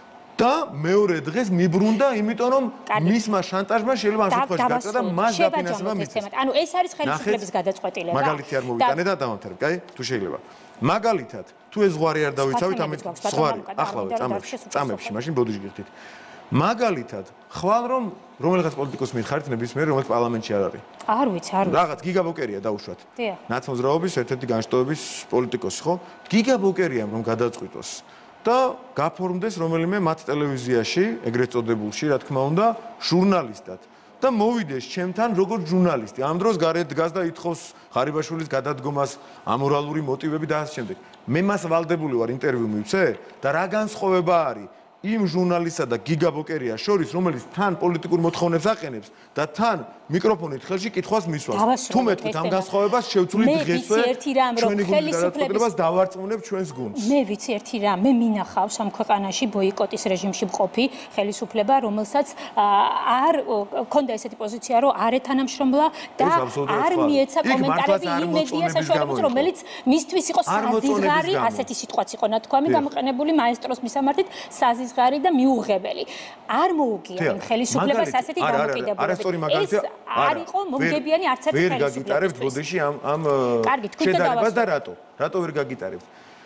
და მეორე დღეს მიბრუნდა, იმიტომ რომ მისმა შანტაჟმა შეიძლება ამ შემთხვევაში გაწოდა და მას დაფინანსება მისცეს. ანუ ეს არის ხელისუფლების გადაწყვეტილება. მაგალითი არ მოვიტანე და დავამთავრებ, კაი? თუ შეიძლება. მაგალითად, თუ ეს ზღვარი არ დავიცავით, ამით ზღვარი ახლავე წამებში, წამებში, მაშინ ბოდიში გიხდით. მაგალითად, ხვალ რომ რომელიღაც პოლიტიკოსს მითხარით ნებისმიერ რომელიც პარლამენტში არ არის. არ ვიცი, არ ვიცი. რაღაც გიგაბოკერია დაუშვათ. დიახ. ნაცმოძრაობის ერთ-ერთი განშტოების პოლიტიკოსი, ხო? გიგაბოკერია რომ გადაწყვიტოს და გაფორმდეს რომელიმე მათ ტელევიზიაში, ეგრეთ წოდებულში, რა თქმა უნდა, ჟურნალისტად და მოვიდეს ჩემთან როგორც ჟურნალისტი. ამ დროს გარეთ დგას და ითხოვს ღარიბაშვილის გადადგომას, ამორალური მოტივები და ასე შემდეგ. მე მას ვალდებული ვარ ინტერვიუ მივცე და რა განსხვავება არის იმ ჟურნალისტსა და გიგაბოკერიას შორის, რომელიც თან პოლიტიკურ მოთხოვნებს აყენებს და თან მიკროფონით ხელში კითხვას მისვამს. თუ მეტყვით ამ განსხვავებას შევცვლით დღესვე ჩვენი ხელისუფლებას დავარწმუნებ ჩვენს გუნდს. მე ვიცი ერთი რამ, მე მინახავს ამ ქვეყანაში ბოიკოტის რეჟიმში მყოფი ხელისუფლება, რომელსაც არ ქონდა ესეთი პოზიცია, რომ არ ეთანამშრომლა და არ მიეცა კომენტარები იმ მედია საშუალებას, რომელიც მისთვის იყო საზიზღარი, ასეთი სიტყვაც იყო ნათქვამი გამოყენებული მაესტროს მისამართით, საზიზღარი და მიუღებელი. არ მოუგია იმ ხელისუფლებას ასეთი დამოკიდებულება. ეს არ იყო მომგებიანი არც ერთი ხელისუფლება. ვერ გაგიტარებთ ბოდიში ამ ამ შედარებას და რატო? რატო ვერ გაგიტარებთ?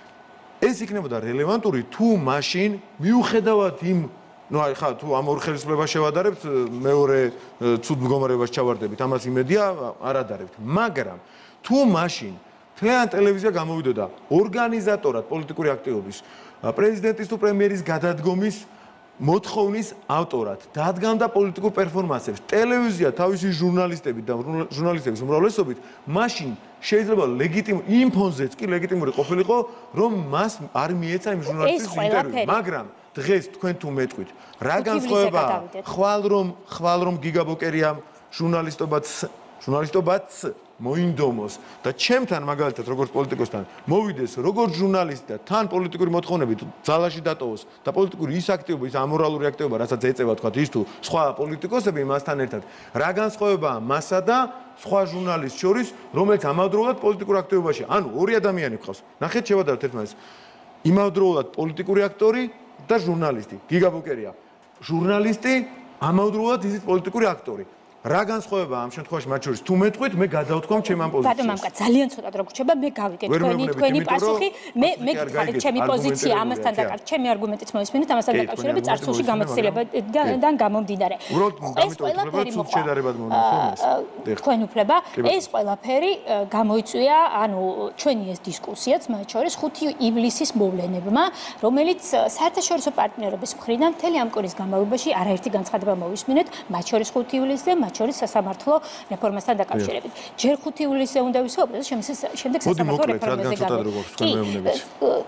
ეს იქნებოდა რელევანტური თუ მაშინ მიუხედავად იმ ну აი ხა თუ ამ ორ ხელისუფლებას შევადარებთ მეორე ცუდ მდგომარეობას ჩავარდებით ამას იმედია არ ადარებთ მაგრამ თუ მაშინ თლიან ტელევიზია გამოვიდოდა ორგანიზატორად პოლიტიკური აქტივობის პრეზიდენტის თუ პრემიერის გადადგომის მოთხოვნის ავტორად დადგამდა პოლიტიკურ პერფორმანსებს ტელევიზია თავისი ჟურნალისტები და ჟურნალისტების უმრავლესობით მაშინ შეიძლება ლეგიტიმ იმ ფონზეც კი ლეგიტიმური ყოფილიყო რომ მას არ მიეცა იმ ჟურნალისტის ინტერვიუ მაგრამ დღეს თქვენ თუ მეტყვით რა განსხვავებაა ხვალ რომ ხვალ რომ გიგაბოკერიამ ჟურნალისტობაც ჟურნალისტობაც მოინდომოს და ჩემთან მაგალითად როგორც პოლიტიკოსთან მოვიდეს როგორც ჟურნალისტი და თან პოლიტიკური მოთხოვნებით ძალაში დატოვოს და პოლიტიკური ის აქტივობა ის ამორალური აქტივობა რასაც ეწევა თქვა ის თუ სხვა პოლიტიკოსები მასთან ერთად რა განსხვავებაა მასა და სხვა ჟურნალისტს შორის რომელიც ამავდროულად პოლიტიკურ აქტივობაში ანუ ორი ადამიანი გყავს ნახეთ შევადაროთ ერთმანეთს იმავდროულად პოლიტიკური აქტორი და ჟურნალისტი გიგაბოკერია ჟურნალისტი ამავდროულად ისიც პოლიტიკური აქტორი რა განსხვავებაა ამ შემთხვევაში მათ შორის თუ მეტყვით მე გადავთქვამ ჩემ ამ პოზიციას ბატონო მამკა ძალიან ცოტა რო გრჩება მე გავიგე თქვენი თქვენი პასუხი მე მე გითხარით ჩემი პოზიცია ამასთან დაკავშირებით ჩემი არგუმენტიც მოვისმინეთ ამასთან დაკავშირებით წარსულში გამოცდილებიდან გამომდინარე ეს ყველაფერი მოხდა თქვენ უფლება ეს ყველაფერი გამოიწვია ანუ ჩვენი ეს დისკუსიაც მათ შორის ხუთი ივლისის მოვლენებმა რომელიც საერთაშორისო პარტნიორების მხრიდან მთელი ამ კვირის განმავლობაში არაერთი განცხადება მოვისმინეთ მათ შორის ხუთი ივლისზე შორის სასამართლო რეფორმასთან დაკავშირებით. ჯერ ხუთი ივლისზე უნდა ვისაუბროთ, შემდეგ სასამართლო რეფორმაზე გამოვიდეთ.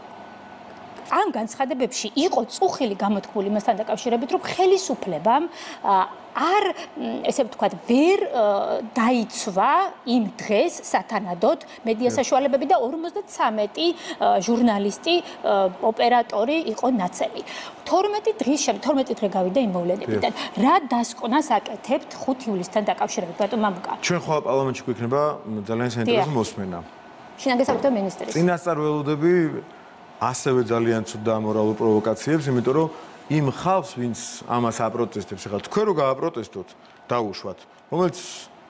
ამ განცხადებებში იყო წუხილი გამოთქმული იმასთან დაკავშირებით, რომ ხელისუფლებამ არ ესე ვთქვათ, ვერ დაიცვა იმ დღეს სათანადოდ მედია საშუალებები და ორმოცდათვრამეტი ჟურნალისტი, ოპერატორი იყო ნაცელი. თორმეტი დღის შემდეგ, თორმეტი დღე გავიდა იმ მოვლენებიდან. რა დასკვნას აკეთებთ ხუთი ივლისთან დაკავშირებით, ბატონ მამუკა? ჩვენ ხვალ პარლამენტში გვექნება ძალიან საინტერესო მოსმენა. შინაგან საქმეთა მინისტრის. წინასწარ ველოდები ასევე ძალიან ცუდ და ამორალურ პროვოკაციებს, იმიტომ რომ იმ ხალხს, ვინც ამას აპროტესტებს, ახლა თქვენ რო გააპროტესტოთ, დაუშვათ, რომელიც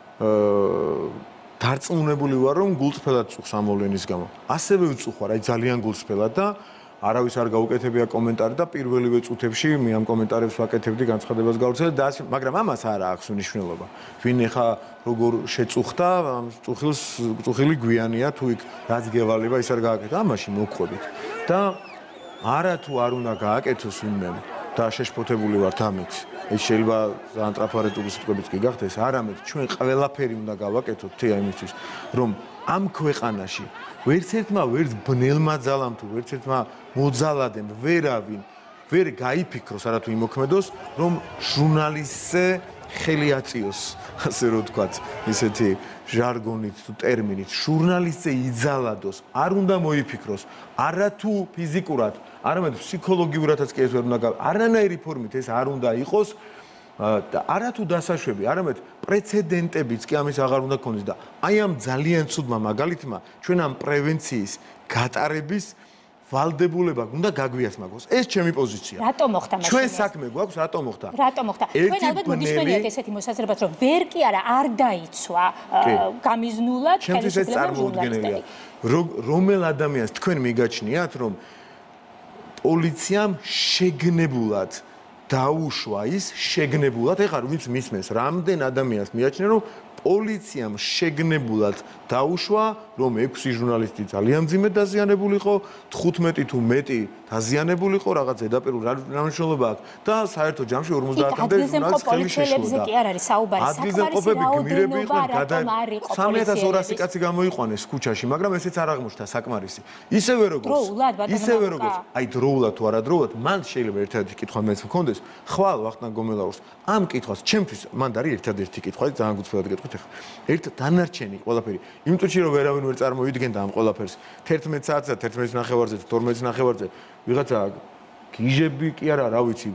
დარწმუნებული ვარ, რომ გულწრფელად წუხს ამ მოვლენის გამო. ასევე ვწუხარ, აი ძალიან გულწრფელად და არავის არ გაუკეთებია კომენტარი და პირველივე წუთებში მე ამ კომენტარებს ვაკეთებდი განცხადებას გავვრცელებ და ასე, მაგრამ ამას არ აქვს მნიშვნელობა. ვინ ეხა როგორ შეწუხდა, ამ წუხილს წუხილი გვიანია თუ იქ რაც გევალება ის არ გააკეთა, ამაში მოგხვდით. და არა თუ არ უნდა გააკეთოს ვინმე და შეშფოთებული ვართ ამით. ეს შეიძლება ძალიან ტრაფარეტული სიტყვებიც კი გახდეს, არამედ ჩვენ ყველაფერი უნდა გავაკეთოთ თეა იმისთვის, რომ ამ ქვეყანაში ვერც ერთმა ვერც ბნელმა ძალამ თუ ვერც ერთმა მოძალადემ ვერავინ ვერ გაიფიქროს არა თუ იმოქმედოს, რომ ჟურნალისტზე ხელი აწიოს, ასე რომ ვთქვათ, ისეთი ჟარგონით თუ ტერმინით, ჟურნალისტზე იძალადოს, არ უნდა მოიფიქროს, არა თუ ფიზიკურად, არამედ ფსიქოლოგიურადაც კი ეს ვერ უნდა გავა, არანაირი ფორმით ეს არ უნდა იყოს და არა თუ დასაშვები, არამედ პრეცედენტებიც კი ამის აღარ უნდა ქონდეს და აი ამ ძალიან ცუდმა მაგალითმა ჩვენ ამ პრევენციის გატარების ვალდებულება უნდა გაგვიასმაგოს. ეს ჩემი პოზიცია. რატომ მოხდა მაშინ? ჩვენ საქმე გვაქვს, რატომ მოხდა? რატომ მოხდა? თქვენ ალბათ მოგისმენიათ ესეთი მოსაზრებაც, რომ ვერ კი არა არ დაიცვა გამიზნულად ხელისუფლება ჟურნალისტები. რომელ ადამიანს თქვენ მიგაჩნიათ, რომ პოლიციამ შეგნებულად დაუშვა ის შეგნებულად, ეხლა ვინც მისმენს, რამდენ ადამიანს მიაჩნია, რომ პოლიციამ შეგნებულად დაუშვა, რომ ექვსი ჟურნალისტი ძალიან მძიმედ დაზიანებული იყო, თხუთმეტი თუ მეტი დაზიანებული იყო, რაღაც ზედაპირული რა მნიშვნელობა აქვს და საერთო ჯამში ორმოცდაათამდე ჟურნალისტი ხელი შეშლოდა. კი არ არის საუბარი, ადგილზე მყოფები გმირები იყვნენ, სამი ათას ორასი კაცი გამოიყვანეს ქუჩაში, მაგრამ ესეც არ აღმოჩნდა საკმარისი. ისევე როგორც ისევე როგორც აი დროულად თუ არა დროულად, მან შეიძლება ერთადერთი კითხვა მეც მქონდეს, ხვალ ვახტანგ გომელაურს ამ კითხვას ჩემთვის მანდ არის ერთადერთი კითხვა, ძალიან გუწევად გეტყვით ახლა. ერთ დანარჩენი ყველაფერი, იმიტომ რომ ვერავინ ვერ წარმოიდგენდა ამ ყველაფერს. თერთმეტ საათზე, თერთმეტ ნახევარზე, თორმეტ ნახევარზე ვიღაცა გიჟები კი არა, რა ვიცი,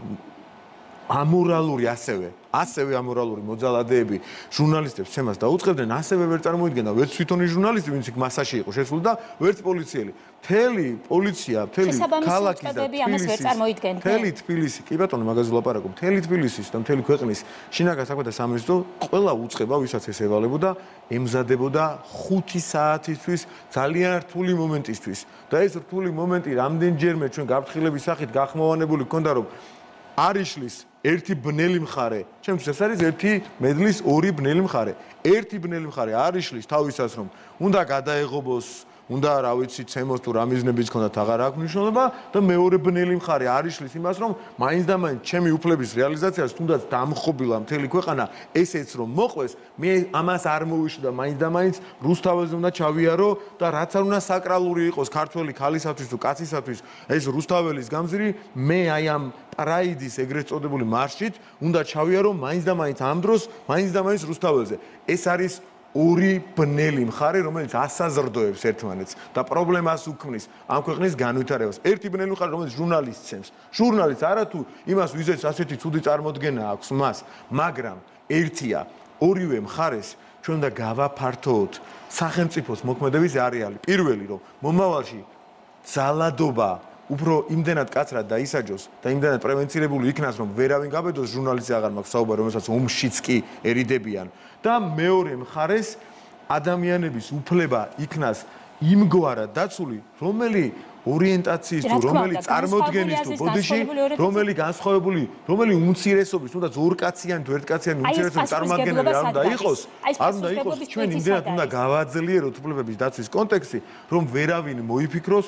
ამორალური ასევე, ასევე ამორალური მოძალადეები ჟურნალისტებს ცემას დაუწყებდნენ, ასევე ვერ წარმოიდგენდა ვერც თვითონი ჟურნალისტი, ვინც იქ მასაში იყო შესული და ვერც პოლიციელი. მთელი პოლიცია, მთელი ქალაქის და თბილისის, მთელი თბილისი, კი ბატონო, მაგაზე ვლაპარაკობ, მთელი თბილისის და მთელი ქვეყნის შინაგან საქმეთა სამინისტრო ყველა უწყება, ვისაც ეს ევალებოდა, ემზადებოდა ხუთი საათისთვის ძალიან რთული მომენტისთვის. და ეს რთული მომენტი რამდენჯერმე ჩვენ გაფრთხილების სახით გახმოვანებული გქონდა, რომ არიშლის ერთი ბნელი მხარე, ჩემთვის ეს არის ერთი მედლის ორი ბნელი მხარე. ერთი ბნელი მხარე არიშლის თავისას რომ უნდა გადაეღობოს, უნდა რა ვიცი, ცემოს თუ რა მიზნებიც ქონდათ, აღარ აქვს მნიშვნელობა და მეორე ბნელი მხარე არიშლის იმას რომ მაინც და მაინც ჩემი უფლების რეალიზაციას თუნდაც დამხობილა მთელი ქვეყანა ესეც რომ მოყვეს, მე ამას არ მოვიშვა და მაინც და მაინც რუსთაველზე უნდა ჩავიარო და რაც არ უნდა საკრალური იყოს ქართველი ქალისათვის თუ კაცისათვის ეს რუსთაველის გამზირი, მე აი ამ პრაიდის ეგრეთ წოდებული მარშით უნდა ჩავიარო მაინც და მაინც ამ დროს, მაინც და მაინც რუსთაველზე. ეს არის ორი ბნელი მხარე, რომელიც ასაზრდოებს ერთმანეთს და პრობლემას უქმნის ამ ქვეყნის განვითარებას. ერთი ბნელი მხარე, რომელიც ჟურნალისტს ცემს. ჟურნალისტს არა თუ იმას ვიზეთს ასეთი ცუდი წარმოდგენა აქვს მას, მაგრამ ერთია, ორივე მხარეს ჩვენ უნდა გავაფართოოთ სახელმწიფოს მოქმედების არეალი. პირველი, რომ მომავალში ძალადობა უფრო იმდენად კაცრად დაისაჯოს და იმდენად პრევენცირებული იქნას, რომ ვერავინ გაბედოს ჟურნალისტი აღარ მაქვს საუბარი, რომელსაც ომშიც კი ერიდებიან. და მეორე მხარეს ადამიანების უფლება იქნას იმგვარად დაცული, რომელი ორიენტაციის თუ რომელი წარმოდგენის თუ ბოდიში, რომელი განსხვავებული, რომელი უმცირესობის, თუნდაც ორკაციანი თუ ერთკაციანი უმცირესობის წარმოადგენელი არ უნდა იყოს, არ უნდა იყოს, ჩვენ იმდენად უნდა გავაძლიეროთ უფლებების დაცვის კონტექსტი, რომ ვერავინ მოიფიქროს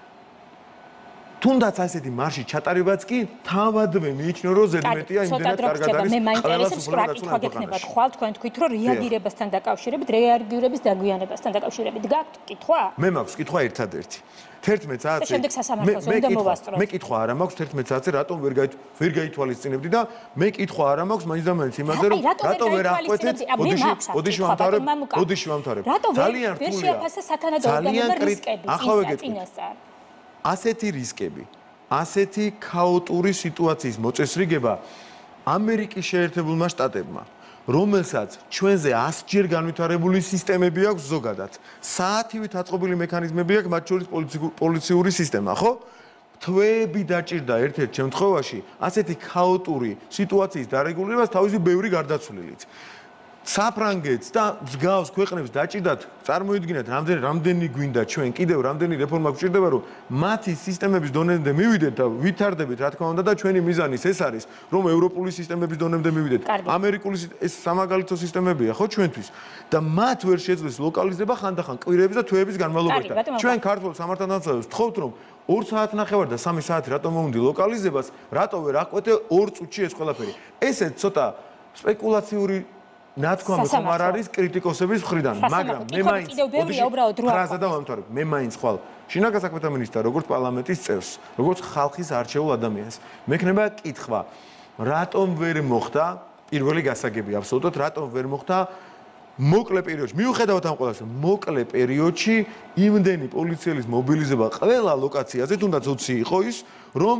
თუნდაც ასეთი მარში ჩატარებაც კი თავადვე მიიჩნეო რომ ზედმეტია იმდენად კარგად არის ყველას უფლება დაცული ქვეყანაში. ხვალ თქვენ თქვით რომ რეაგირებასთან დაკავშირებით, რეაგირების დაგვიანებასთან დაკავშირებით გაქვთ კითხვა? მე მაქვს კითხვა ერთადერთი. თერთმეტ საათზე შემდეგ სასამართლოზე უნდა მოვასწროთ. მე კითხვა არა მაქვს თერთმეტ საათზე რატომ ვერ ვერ გაითვალისწინებდი და მე კითხვა არა მაქვს მაინც და მაინც იმაზე რომ რატომ ვერ აღკვეთეთ ბოდიში ბოდიში ვამთავრებ ბოდიში ვამთავრებ ძალიან რთულია. ვერ შეაფასა საქანადო ორგანოებმა რისკები ის წინასწარ. ასეთი რისკები, ასეთი ქაოტური სიტუაციის მოწესრიგება ამერიკის შეერთებულმა შტატებმა, რომელსაც ჩვენზე ასჯერ განვითარებული სისტემები აქვს ზოგადად, საათივით აწყობილი მექანიზმები აქვს, მათ შორის პოლიციური სისტემა, ხო? თვეები დაჭირდა ერთ-ერთ შემთხვევაში ასეთი ქაოტური სიტუაციის დარეგულირებას თავისი ბევრი გარდაცვლილით. საფრანგეთს და მსგავს ქვეყნებს დაჭირდათ, წარმოიდგინეთ, რამდენი რამდენი გვინდა ჩვენ კიდევ რამდენი რეფორმა გვჭირდება, რომ მათი სისტემების დონემდე მივიდეთ და ვითარდებით, რა თქმა უნდა, და ჩვენი მიზანი ეს არის, რომ ევროპული სისტემების დონემდე მივიდეთ. ამერიკული ეს სამაგალითო სისტემებია, ხო, ჩვენთვის. და მათ ვერ შეძლეს ლოკალიზება ხანდახან კვირების და თვეების განმავლობაში. ჩვენ ქართულ სამართალდამცავებს ვთხოვთ, რომ ორ საათნახევარი და სამი საათი რატომ მომდი ლოკალიზებას, რატო ვერ აღკვეთე ორ წუთში ეს ყველაფერი. ესეც ცოტა სპეკულაციური ნათქვამი ხომ არ არის კრიტიკოსების მხრიდან, მაგრამ მე მაინც ფრაზა და ვამთავრებ, მე მაინც ხვალ შინაგან საქმეთა მინისტრად, როგორც პარლამენტის წევრს, როგორც ხალხის არჩეულ ადამიანს, მექნება კითხვა, რატომ ვერ მოხდა პირველი გასაგები აბსოლუტურად, რატომ ვერ მოხდა მოკლე პერიოდში, მიუხედავად ამ ყველას, მოკლე პერიოდში იმდენი პოლიციელის მობილიზება ყველა ლოკაციაზე, თუნდაც ოცი იყო ის, რომ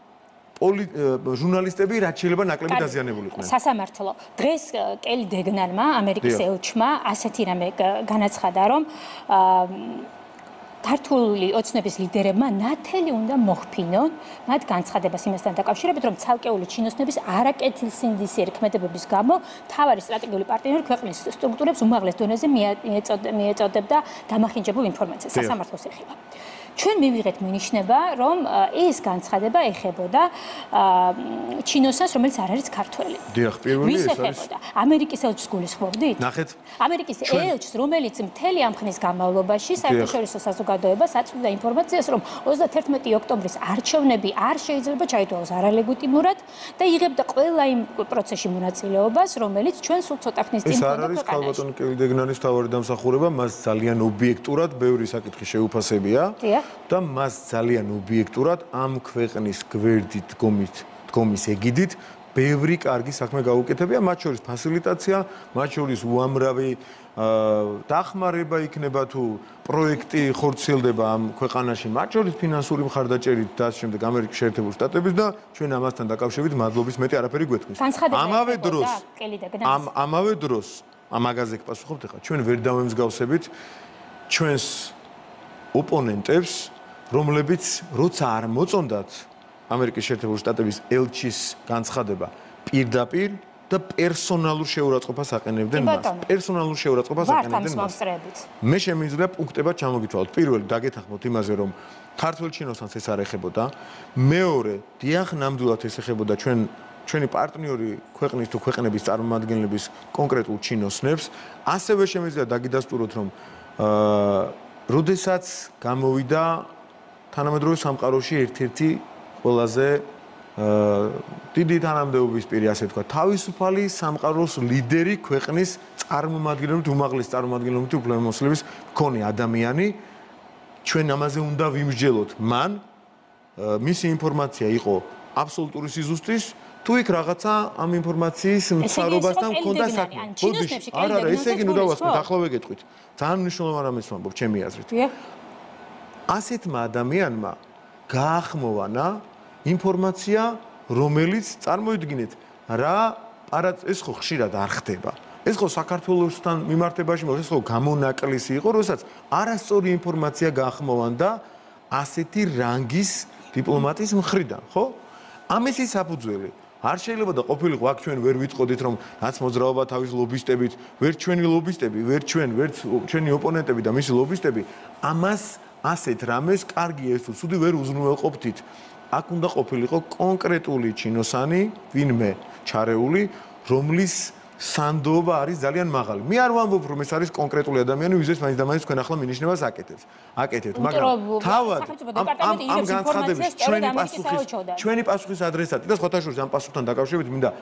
ჟურნალისტები რაც შეიძლება ნაკლები დაზიანებული იყვნენ. სასამართლო დღეს კელი დეგნალმა ამერიკის ელჩმა ასეთი რამე განაცხადა, რომ ქართული ოცნების ლიდერებმა ნათელი უნდა მოხფინონ მათ განცხადებას იმასთან დაკავშირებით, რომ ცალკეული ჩინოსნების არაკეთილსინდისიერი ქმედებების გამო მთავარი სტრატეგიული პარტნიორი ქვეყნის სტრუქტურებს უმაღლეს დონეზე მიეწოდებდა დამახინჯებულ ინფორმაციას სასამართლოს ეხება. ჩვენ მივიღეთ მინიშნება, რომ ეს განცხადება ეხებოდა ჩინოსას, რომელიც არ არის ქართველი. დიახ, პირველი ეს არის. ამერიკის ელჩს გულისხმობდით? ნახეთ. ამერიკის ელჩს, რომელიც მთელი ამ ხნის განმავლობაში საერთაშორისო საზოგადოებას აწვდიდა ინფორმაციას, რომ ოცდაათერთმეტი ოქტომბრის არჩევნები არ შეიძლება ჩაითვალოს არალეგიტიმურად და იღებდა ყველა იმ პროცესში მონაწილეობას, რომელიც ჩვენ სულ ცოტა ხნის წინ ჰქონდა ქვეყანაში. ეს არის ქალბატონ კილდეგნანის თავარი დამსახურება, მას ძალიან ობიექტურად ბევრი საკითხი შეუფასებია. და მას ძალიან ობიექტურად ამ ქვეყნის გვერდით დგომით, დგომის ეგიდით ბევრი კარგი საქმე გაუკეთებია, მათ შორის ფასილიტაცია, მათ შორის უამრავი დახმარება იქნება თუ პროექტი ხორციელდება ამ ქვეყანაში, მათ შორის ფინანსური მხარდაჭერით და შემდეგ ამერიკის შეერთებული შტატების და ჩვენ ამასთან დაკავშირებით მადლობის მეტი არაფერი გვეთქმის. ამავე დროს ამ ამავე დროს ამ მაგაზე გპასუხობთ ახლა ჩვენ ვერ დავემსგავსებით ჩვენს ოპონენტებს, რომლებიც როცა არ მოწონდათ ამერიკის შეერთებული შტატების ელჩის განცხადება პირდაპირ და პერსონალურ შეურაცხყოფას აყენებდნენ მას. პერსონალურ შეურაცხყოფას აყენებდნენ მას. მე შემიძლია პუნქტებად ჩამოგითვალოთ. პირველი დაგეთანხმოთ იმაზე, რომ ქართველ ჩინოსანს ეს არ ეხებოდა. მეორე, დიახ, ნამდვილად ეს ეხებოდა ჩვენ ჩვენი პარტნიორი ქვეყნის თუ ქვეყნების წარმომადგენლების კონკრეტულ ჩინოსნებს. ასევე შემიძლია დაგიდასტუროთ, რომ როდესაც გამოვიდა თანამედროვე სამყაროში ერთ-ერთი ყველაზე დიდი თანამდებობის პირი, ასე თქვა, თავისუფალი სამყაროს ლიდერი ქვეყნის წარმომადგენლობით, უმაღლესი წარმომადგენლობით უფლებამოსილების მქონე ადამიანი, ჩვენ ამაზე უნდა ვიმსჯელოთ. მან მისი ინფორმაცია იყო აბსოლუტური სიზუსტის, თუ იქ რაღაცა ამ ინფორმაციის მცდარობასთან მქონდა საქმე. არა, არა, ესე იგი ნუ დავასწროთ, ახლა ვეგეთყვით. ძალიან მნიშვნელოვანი რამეს ვამბობ ჩემი აზრით. ასეთმა ადამიანმა გაახმოვანა ინფორმაცია, რომელიც წარმოიდგინეთ, რა ეს ხო ხშირად არ ხდება. ეს ხო საქართველოსთან მიმართებაში, ეს ხო გამონაკლისი იყო, როდესაც არასწორი ინფორმაცია გაახმოვანდა ასეთი რანგის დიპლომატის მხრიდან, ხო? ამისი საფუძველი არ შეიძლება და ყოფილიყო აქ ჩვენ ვერ ვიტყოდით რომ რაც მოძრაობა თავის ლობისტებით, ვერ ჩვენი ლობისტები, ვერ ჩვენ, ვერ ჩვენი ოპონენტები და მისი ლობისტები ამას ასეთ რამეს კარგი ეს თუ ცუდი ვერ უზრუნველყოფთით. აქ უნდა ყოფილიყო კონკრეტული ჩინოსანი, ვინმე ჩარეული, რომლის სანდოობა არის ძალიან მაღალი. მე არ ვამბობ რომ ეს არის კონკრეტული ადამიანი, ვიზეს მაინც და მაინც თქვენ ახლა მინიშნებას აკეთებს. აკეთებთ, მაგრამ თავად ამ ამ განცხადების ჩვენი პასუხის ჩვენი პასუხის ადრესატი და სხვათა შორის ამ პასუხთან დაკავშირებით მინდა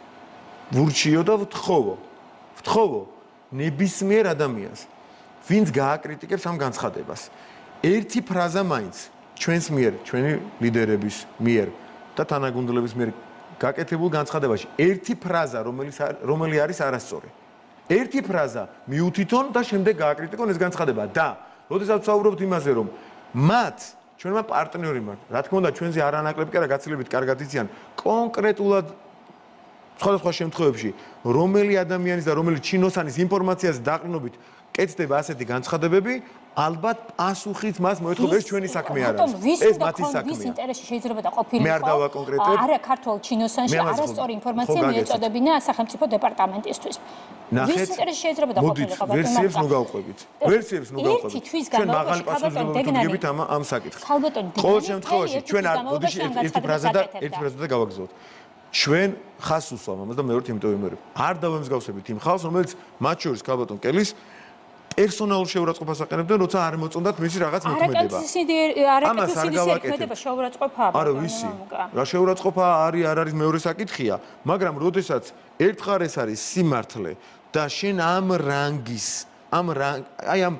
ვურჩიო და ვთხოვო. ვთხოვო ნებისმიერ ადამიანს, ვინც გააკრიტიკებს ამ განცხადებას. ერთი ფრაზა მაინც ჩვენს მიერ, ჩვენი ლიდერების მიერ და თანაგუნდელების მიერ გაკეთებულ განცხადებაში ერთი ფრაზა, რომელიც რომელი არის არასწორი. ერთი ფრაზა მიუთითონ და შემდეგ გააკრიტიკონ ეს განცხადება და როდესაც ვსაუბრობთ იმაზე, რომ მათ ჩვენმა პარტნიორებმა, რა თქმა უნდა, ჩვენზე არანაკლები კი არა გაცილებით კარგად იციან კონკრეტულად სხვადასხვა შემთხვევებში, რომელი ადამიანის და რომელი ჩინოსანის ინფორმაციაზე დაყრდნობით კეთდება ასეთი განცხადებები, ალბათ პასუხით მას მოეთხოვ ეს ჩვენი საქმე არ არის. ეს მათი საქმეა. ვის ინტერესში შეიძლება და ყოფილიყო? მე არ დავაკონკრეტებ. არა ქართულ ჩინოსანში არასწორი ინფორმაცია მიეწოდებინა სახელმწიფო დეპარტამენტისთვის. ვის ინტერესში შეიძლება და ყოფილიყო? ვერსიებს ნუ გავყვებით. ვერსიებს ნუ გავყვებით. ერთი თვის განმავლობაში ქალბატონ დეგნარი ამ ამ საკითხს. ქალბატონ დეგნარი. ყოველ შემთხვევაში ჩვენ არ მოდიში ერთი ფრაზა და ერთი ფრაზა და გავაგზავნოთ. ჩვენ ხას უსვამ ამას და მეორე იმიტომ ვიმეორებ. არ დავემსგავსებით იმ ხალხს, რომელიც მათ შორის ქალბატონ კელის პერსონალურ შეურაცხყოფას აყენებდნენ, როცა არ მოწონდათ მისი რაღაც მოქმედება. ამას არ გავაკეთებ. შეურაცხყოფაა. არა, ვიცი. რა შეურაცხყოფა არის, არ არის მეორე საკითხია, მაგრამ როდესაც ერთხარ ეს არის სიმართლე და შენ ამ რანგის, ამ აი ამ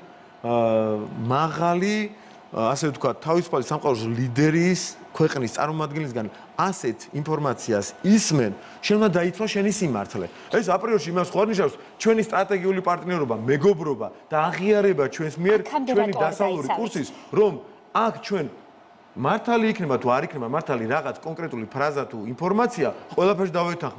მაღალი, ასე ვთქვათ, თავისუფალი სამყაროს ლიდერის ქვეყნის წარმომადგენლისგან ასეთ ინფორმაციას ისმენ, შენ უნდა დაიცვა შენი სიმართლე. ეს აპრიორში იმას ხო არ ნიშნავს, ჩვენი სტრატეგიული პარტნიორობა, მეგობრობა და აღიარება ჩვენს მიერ, ჩვენი დასავლური კურსის, რომ აქ ჩვენ მართალი იქნება თუ არ იქნება მართალი რაღაც კონკრეტული ფრაზა თუ ინფორმაცია, ყველაფერს დავეთანხმოთ.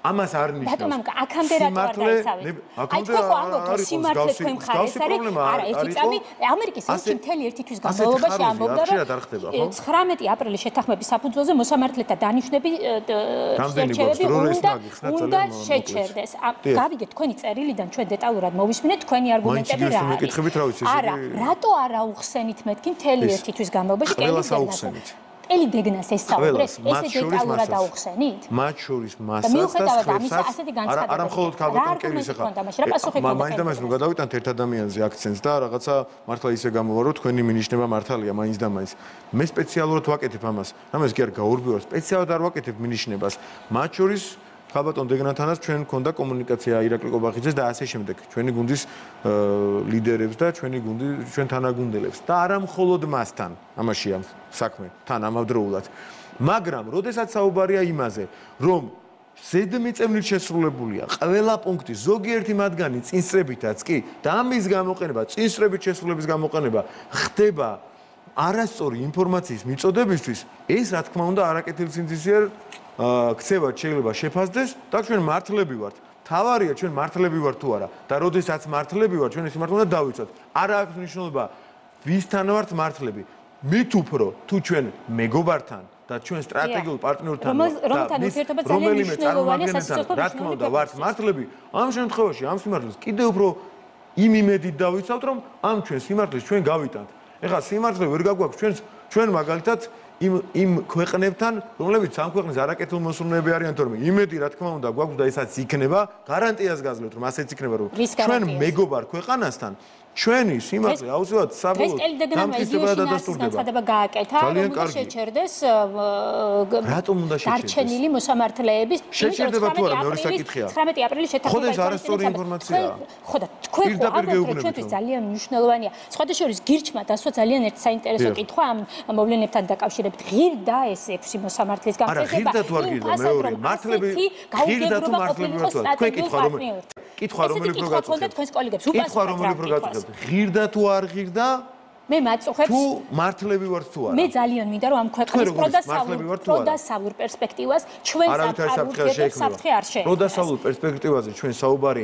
ამას არ ნიშნავს. ბატონო მამკა, აქამდე რატო არ დაიცავით? აი თქვენ ხო ამბობთ, რომ სიმართლე თქვენ მხარეს არის? არა, ერთი წამი ამერიკის ელჩი მთელი ერთი თვის განმავლობაში ამბობდა, რომ ცხრამეტი აპრილის შეთანხმების საფუძველზე მოსამართლეთა დანიშვნები შერჩევები უნდა უნდა შეჩერდეს. გავიგეთ თქვენი წერილიდან ჩვენ დეტალურად მოვისმინეთ თქვენი არგუმენტები რა არის. არა, რატო არ აუხსენით მეთქი მთელი ერთი თვის განმავლობაში კელის დეგნას? ელი დეგნას ესწავლეთ, ესე დეტალურად აუხსენით? მათ შორის მასას და სხვაებსაც. არა, არა მხოლოდ ქალბატონ კელის ახლა. მაინც და მაინც ნუ გადავიტანთ ერთ ადამიანზე აქცენტს და რაღაცა მართლა ისე გამოვა, რომ თქვენი მინიშნება მართალია მაინც და მაინც. მე სპეციალურად ვაკეთებ ამას. რამეს კი არ გაურბივარ, სპეციალურად არ ვაკეთებ მინიშნებას. მათ შორის ქალბატონ დეგნათანაც ჩვენ მქონდა კომუნიკაცია ირაკლი კობახიძეს და ასე შემდეგ. ჩვენი გუნდის ლიდერებს და ჩვენი გუნდი ჩვენ თანაგუნდელებს და არა მხოლოდ მასთან. ამაშია საქმე, თან ამავდროულად. მაგრამ, როდესაც საუბარია იმაზე, რომ ზედმიწევნით შესრულებულია ყველა პუნქტი, ზოგიერთი მათგანი წინსწრებითაც კი და ამის გამოყენება, წინსწრებით შესრულების გამოყენება ხდება არასწორი ინფორმაციის მიწოდებისთვის, ეს რა თქმა უნდა არაკეთილ სინძისიერ ქცევად შეიძლება შეფასდეს და ჩვენ მართლები ვართ. თავარია ჩვენ მართლები ვართ თუ არა და როდესაც მართლები ვართ, ჩვენ ეს მართლა უნდა დავიცვათ. არა აქვს მნიშვნელობა ვისთან ვართ მართლები. მით უფრო თუ ჩვენ მეგობართან და ჩვენ სტრატეგიულ პარტნიორთან რომელიმე წარმომადგენელთან რა თქმა უნდა ვართ მართლები, ამ შემთხვევაში ამ სიმართლეს კიდევ უფრო იმ იმედით დავიცავთ, რომ ამ ჩვენ სიმართლეს ჩვენ გავიტანთ. ეხლა სიმართლე ვერ გაგვაქვს ჩვენს ჩვენ მაგალითად იმ იმ ქვეყნებთან, რომლებიც ამ ქვეყნის არაკეთილ მოსურნეები არიან, თორემ იმედი რა თქმა უნდა გვაქვს და ესაც იქნება, გარანტიას გაძლევთ, რომ ასეც იქნება, რომ ჩვენ მეგობარ ქვეყანასთან ჩვენი სიმართლე აუცილებლად საბოლოოდ დამტკიცება და დასტურდება. განცხადება გააკეთა, რომ უნდა შეჩერდეს რატომ უნდა შეჩერდეს? დარჩენილი მოსამართლეების შეჩერდება თუ არა მეორე საკითხია. ცხრამეტი აპრილის შეთანხმება. ხო და ეს არასწორი ინფორმაციაა. ხო და თქვენ ხო ამბობთ, ჩვენთვის ძალიან მნიშვნელოვანია. სხვადასხვა გირჩმა დასვა ძალიან ერთ საინტერესო კითხვა ამ მოვლენებთან დაკავშირებით. ღირდა ეს ექვსი მოსამართლის გამწესება. არა, ღირდა თუ არ ღირდა მეორე, მართლები ღირდა თუ მართლები ვარ თუ არა. თქვენ კითხვა რომ კითხვა რომელი პრო გაწუხებთ? თქვენს კოლეგებს უპასუხოთ. კითხვა რომელი პრო გაწუხებთ? ღირდა თუ არ ღირდა? მე მაწუხებს თუ მართლები ვართ თუ არა. მე ძალიან მინდა რომ ამ ქვეყნის პროდასავლურ პერსპექტივას ჩვენ საფრთხე არ შეექმნას. პროდასავლურ პერსპექტივაზე ჩვენ საუბარი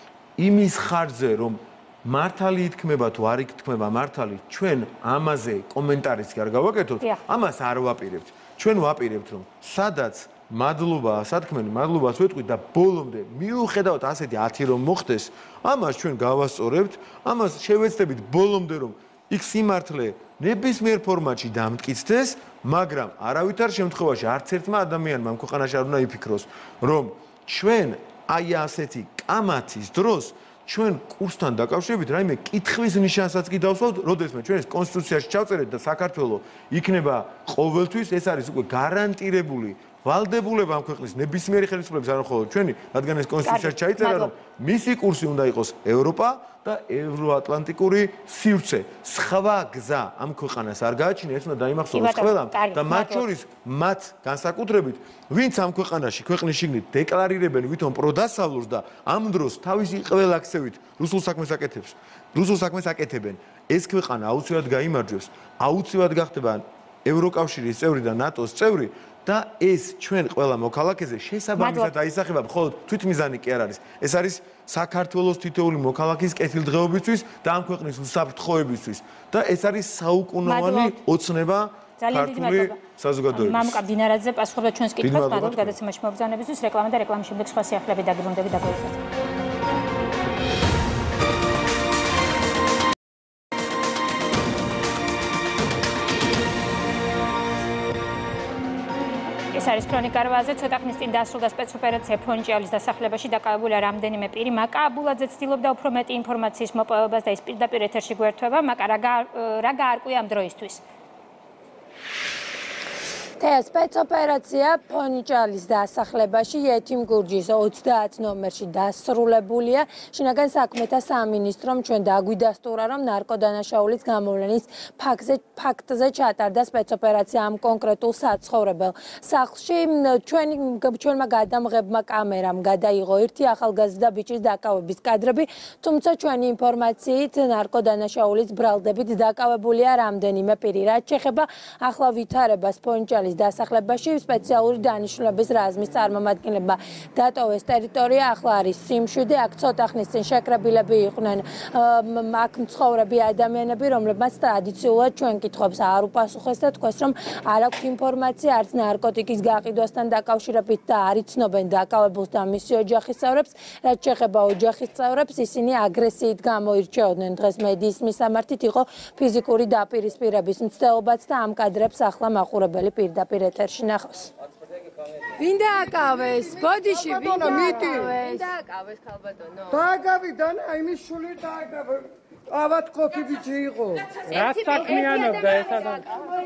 იმის ხარჯზე რომ მართალი ითქმება თუ არ ითქმება მართალი, ჩვენ ამაზე კომენტარიც კი არ გავაკეთოთ, ამას არ ვაპირებთ. ჩვენ ვაპირებთ რომ სადაც მადლობა, სათქმელი მადლობას ვეთქვით და ბოლომდე მიუხედავად ასეთი ათი რომ მოხდეს, ამას ჩვენ გავასწორებთ, ამას შევეცდებით ბოლომდე რომ იქ სიმართლე ნებისმიერ ფორმატში დამტკიცდეს, მაგრამ არავითარ შემთხვევაში არც ერთმა ადამიანმა ამ ქვეყანაში არ უნდა იფიქროს, რომ ჩვენ აი ასეთი კამათის დროს ჩვენ კურსთან დაკავშირებით რაიმე კითხვის ნიშანსაც კი დავსვავთ, როდესაც ჩვენ ეს კონსტიტუციაში ჩავწერეთ და საქართველოს იქნება ყოველთვის, ეს არის უკვე გარანტირებული ვალდებულება ამ ქვეყნის ნებისმიერი ხელისუფლების არ მხოლოდ ჩვენი, რადგან ეს კონსტიტუციაში ჩაიწერა, რომ მისი კურსი უნდა იყოს ევროპა და ევროატლანტიკური სივრცე. სხვა გზა ამ ქვეყანას არ გააჩნია, ეს უნდა დაიმახსოვროს ყველამ და მათ შორის მათ განსაკუთრებით, ვინც ამ ქვეყანაში ქვეყნის შიგნით დეკლარირებენ ვითომ პროდასავლურს და ამ დროს თავისი ყველა ქცევით რუსულ საქმეს აკეთებს, რუსულ საქმეს აკეთებენ, ეს ქვეყანა აუცილებლად გაიმარჯვებს, აუცილებლად გახდება ევროკავშირის წევრი და ნატოს წევრი. და ეს ჩვენ ყველა მოქალაქეზე შესაბამისად აისახება, მხოლოდ თვითმიზანი კი არ არის. ეს არის საქართველოს თითოეული მოქალაქის კეთილდღეობისთვის და ამ ქვეყნის უსაფრთხოებისთვის და ეს არის საუკუნოვანი ოცნება ქართული საზოგადოების. მამუკა დინარაძე პასუხობდა ჩვენს კითხვას, მადლობთ გადაცემაში მობრძანებისთვის, რეკლამა და რეკლამის შემდეგ სხვა სიახლეები დაგიბრუნდები დაგველოდეთ. ეს არის ქრონიკა რვაზე, ცოტა ხნის წინ დასრულდა სპეცოპერაცია ფონჭიალის დასახლებაში, დაკავებულია რამდენიმე პირი. მაკა აბულაძე ცდილობდა უფრო მეტი ინფორმაციის მოპოვებას და ის პირდაპირ ეთერში გვერდება. მაკა რა გაარკვია ამ დროისთვის? სპეცოპერაცია ფონჭიალის დასახლებაში იეთიმ გურჯის ოცდაათ ნომერში დასრულებულია. შინაგან საქმეთა სამინისტრომ ჩვენ დაგვიდასტურა, რომ ნარკოდანაშაულის გამოვლენის ფაქტზე ჩატარდა სპეცოპერაცია ამ კონკრეტულ საცხოვრებელ სახლში. ჩვენი ჩვენმა გადამღებმა კამერამ გადაიღო ერთი ახალგაზრდა ბიჭის დაკავების კადრები, თუმცა ჩვენი ინფორმაციით ნარკოდანაშაულის ბრალდებით დაკავებულია რამდენიმე პირი. რაც შეეხება ახლა ვითარებას ფონჭიალის ფონიჭალის დასახლებაში სპეციალური დანიშნულების რაზმის წარმომადგენლებმა დატოვეს ტერიტორია, ახლა არის სიმშვიდე, აქ ცოტა ხნის წინ შეკრებილები იყვნენ აქ მცხოვრები ადამიანები, რომლებმაც ტრადიციულად ჩვენ კითხვებს არ უპასუხეს და თქვეს, რომ არ აქვს ინფორმაცია არც ნარკოტიკის გაყიდვასთან დაკავშირებით და არ იცნობენ დაკავებულს და მისი ოჯახის წევრებს, რაც შეეხება ოჯახის წევრებს, ისინი აგრესიით გამოირჩეოდნენ. დღეს მედიის მისამართით იყო ფიზიკური დაპირისპირების მცდელობაც და ამ კადრებს ახლა მაყურებელი პირდაპირ ეთერში ნახავს. ვინ დააკავეს? ბოდიში ვინ დააკავეს? ვინ დააკავეს ქალბატონო? დააკავი დანა, იმის შული დააკავე. ავად კოფი ბიჭი იყო. რა საქმიანობდა ეს ადამიანი?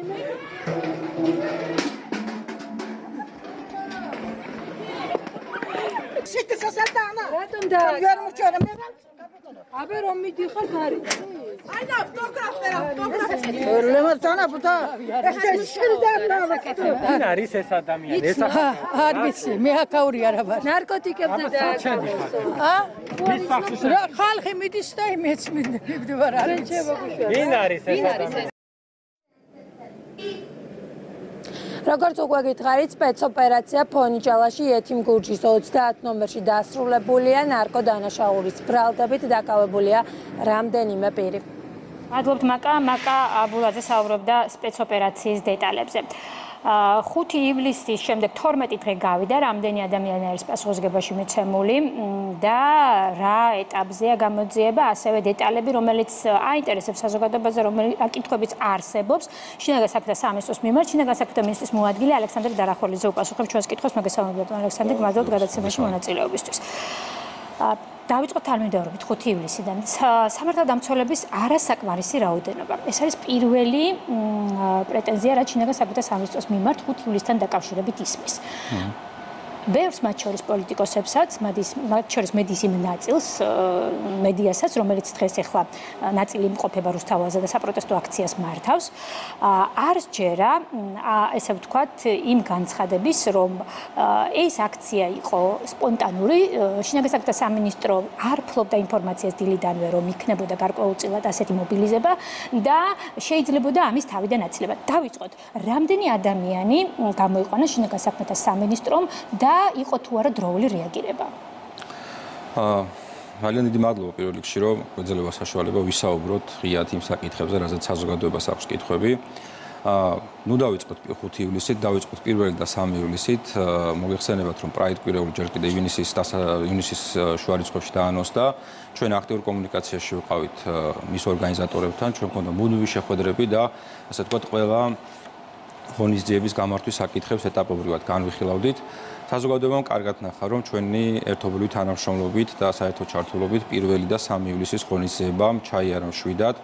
შეკე სასალტანა. რატომ დააკავე? აბე რომ მიდიხარ ხარი. აი და ავტოგრაფი, ავტოგრაფი. ლემას დანა ბუთა. ეს შილდა ვინ არის ეს ადამიანი? ეს არ ვიცი, მე აკაური არა ვარ. ნარკოტიკებზე დააკავეს. ა? რა ხალხი მიდის და იმეც მიდივარ არ ვიცი. ვინ არის ეს ადამიანი? როგორც უკვე გითხარით, სპეცოპერაცია ფონიჭალაში ეთიმ გურჯის ოცდაათ ნომერში დასრულებულია, ნარკოდანაშაულის ბრალდებით დაკავებულია რამდენიმე პირი. მადლობთ მაკა, მაკა აბულაძე საუბრობდა სპეცოპერაციის დეტალებზე. ხუთი ივლისის შემდეგ თორმეტი დღე გავიდა, რამდენი ადამიანი არის პასუხისგებაში მიცემული და რა ეტაპზეა გამოძიება, ასევე დეტალები, რომელიც აინტერესებს საზოგადოებაზე, რომელიც კითხვებიც არსებობს. შინაგან საქმეთა სამინისტროს მიმართ, შინაგან საქმეთა მინისტრის მოადგილე ალექსანდრე დარახოლიძე უპასუხებს ჩვენს კითხვას. მოგესალმებით, ალექსანდრე, მადლობთ გადაცემაში მონაწილეობისთვის. დავიწყოთ თანმიმდევრობით ხუთი ივლისიდან. სამართალდამცველების არასაკმარისი რაოდენობა. ეს არის პირველი პრეტენზია, რაც შინაგან საქმეთა სამინისტროს მიმართ ხუთი ივლისთან დაკავშირებით ისმის. ბევრს მათ შორის პოლიტიკოსებსაც, მათ შორის მედიის იმ ნაწილს, მედიასაც, რომელიც დღეს ახლა ნაწილი იმყოფება რუსთაველზე და საპროტესტო აქციას მართავს, არ სჯერა, ესე ვთქვათ, იმ განცხადების, რომ ეს აქცია იყო სპონტანური, შინაგან საქმეთა სამინისტრო არ ფლობდა ინფორმაციას დილიდანვე, რომ იქნებოდა გარკვეულწილად ასეთი მობილიზება და შეიძლებოდა ამის თავიდან აცილება. დავიწყოთ, რამდენი ადამიანი გამოიყვანა შინაგან საქმეთა სამინისტრომ და იყო თუ არა დროული რეაგირება? აა ძალიან დიდი მადლობა პირველ რიგში, რომ გვეძლევა საშუალება ვისაუბროთ ღიად იმ საკითხებზე, რაზეც საზოგადოებას აქვს კითხვები. აა ნუ დავიწყოთ ხუთი ივლისით, დავიწყოთ პირველი და სამი ივლისით. მოგეხსენებათ, რომ პრაიდ კვირეული ჯერ კიდევ ივნისის ივნისის შუა რიცხვებში დაანონსდა. ჩვენ აქტიურ კომუნიკაციაში ვიყავით მის ორგანიზატორებთან, ჩვენ გვქონდა მუდმივი შეხვედრები და ასე ვთქვათ, ყველა ღონისძიების გამართვის საკითხებს ეტაპობრივად განვიხილავდით. საზოგადოებამ კარგად ნახა, რომ ჩვენი ერთობლივი თანამშრომლობით და საერთო ჩართულობით პირველი და სამი ივლისის ღონისძიებამ ჩაიარა მშვიდად.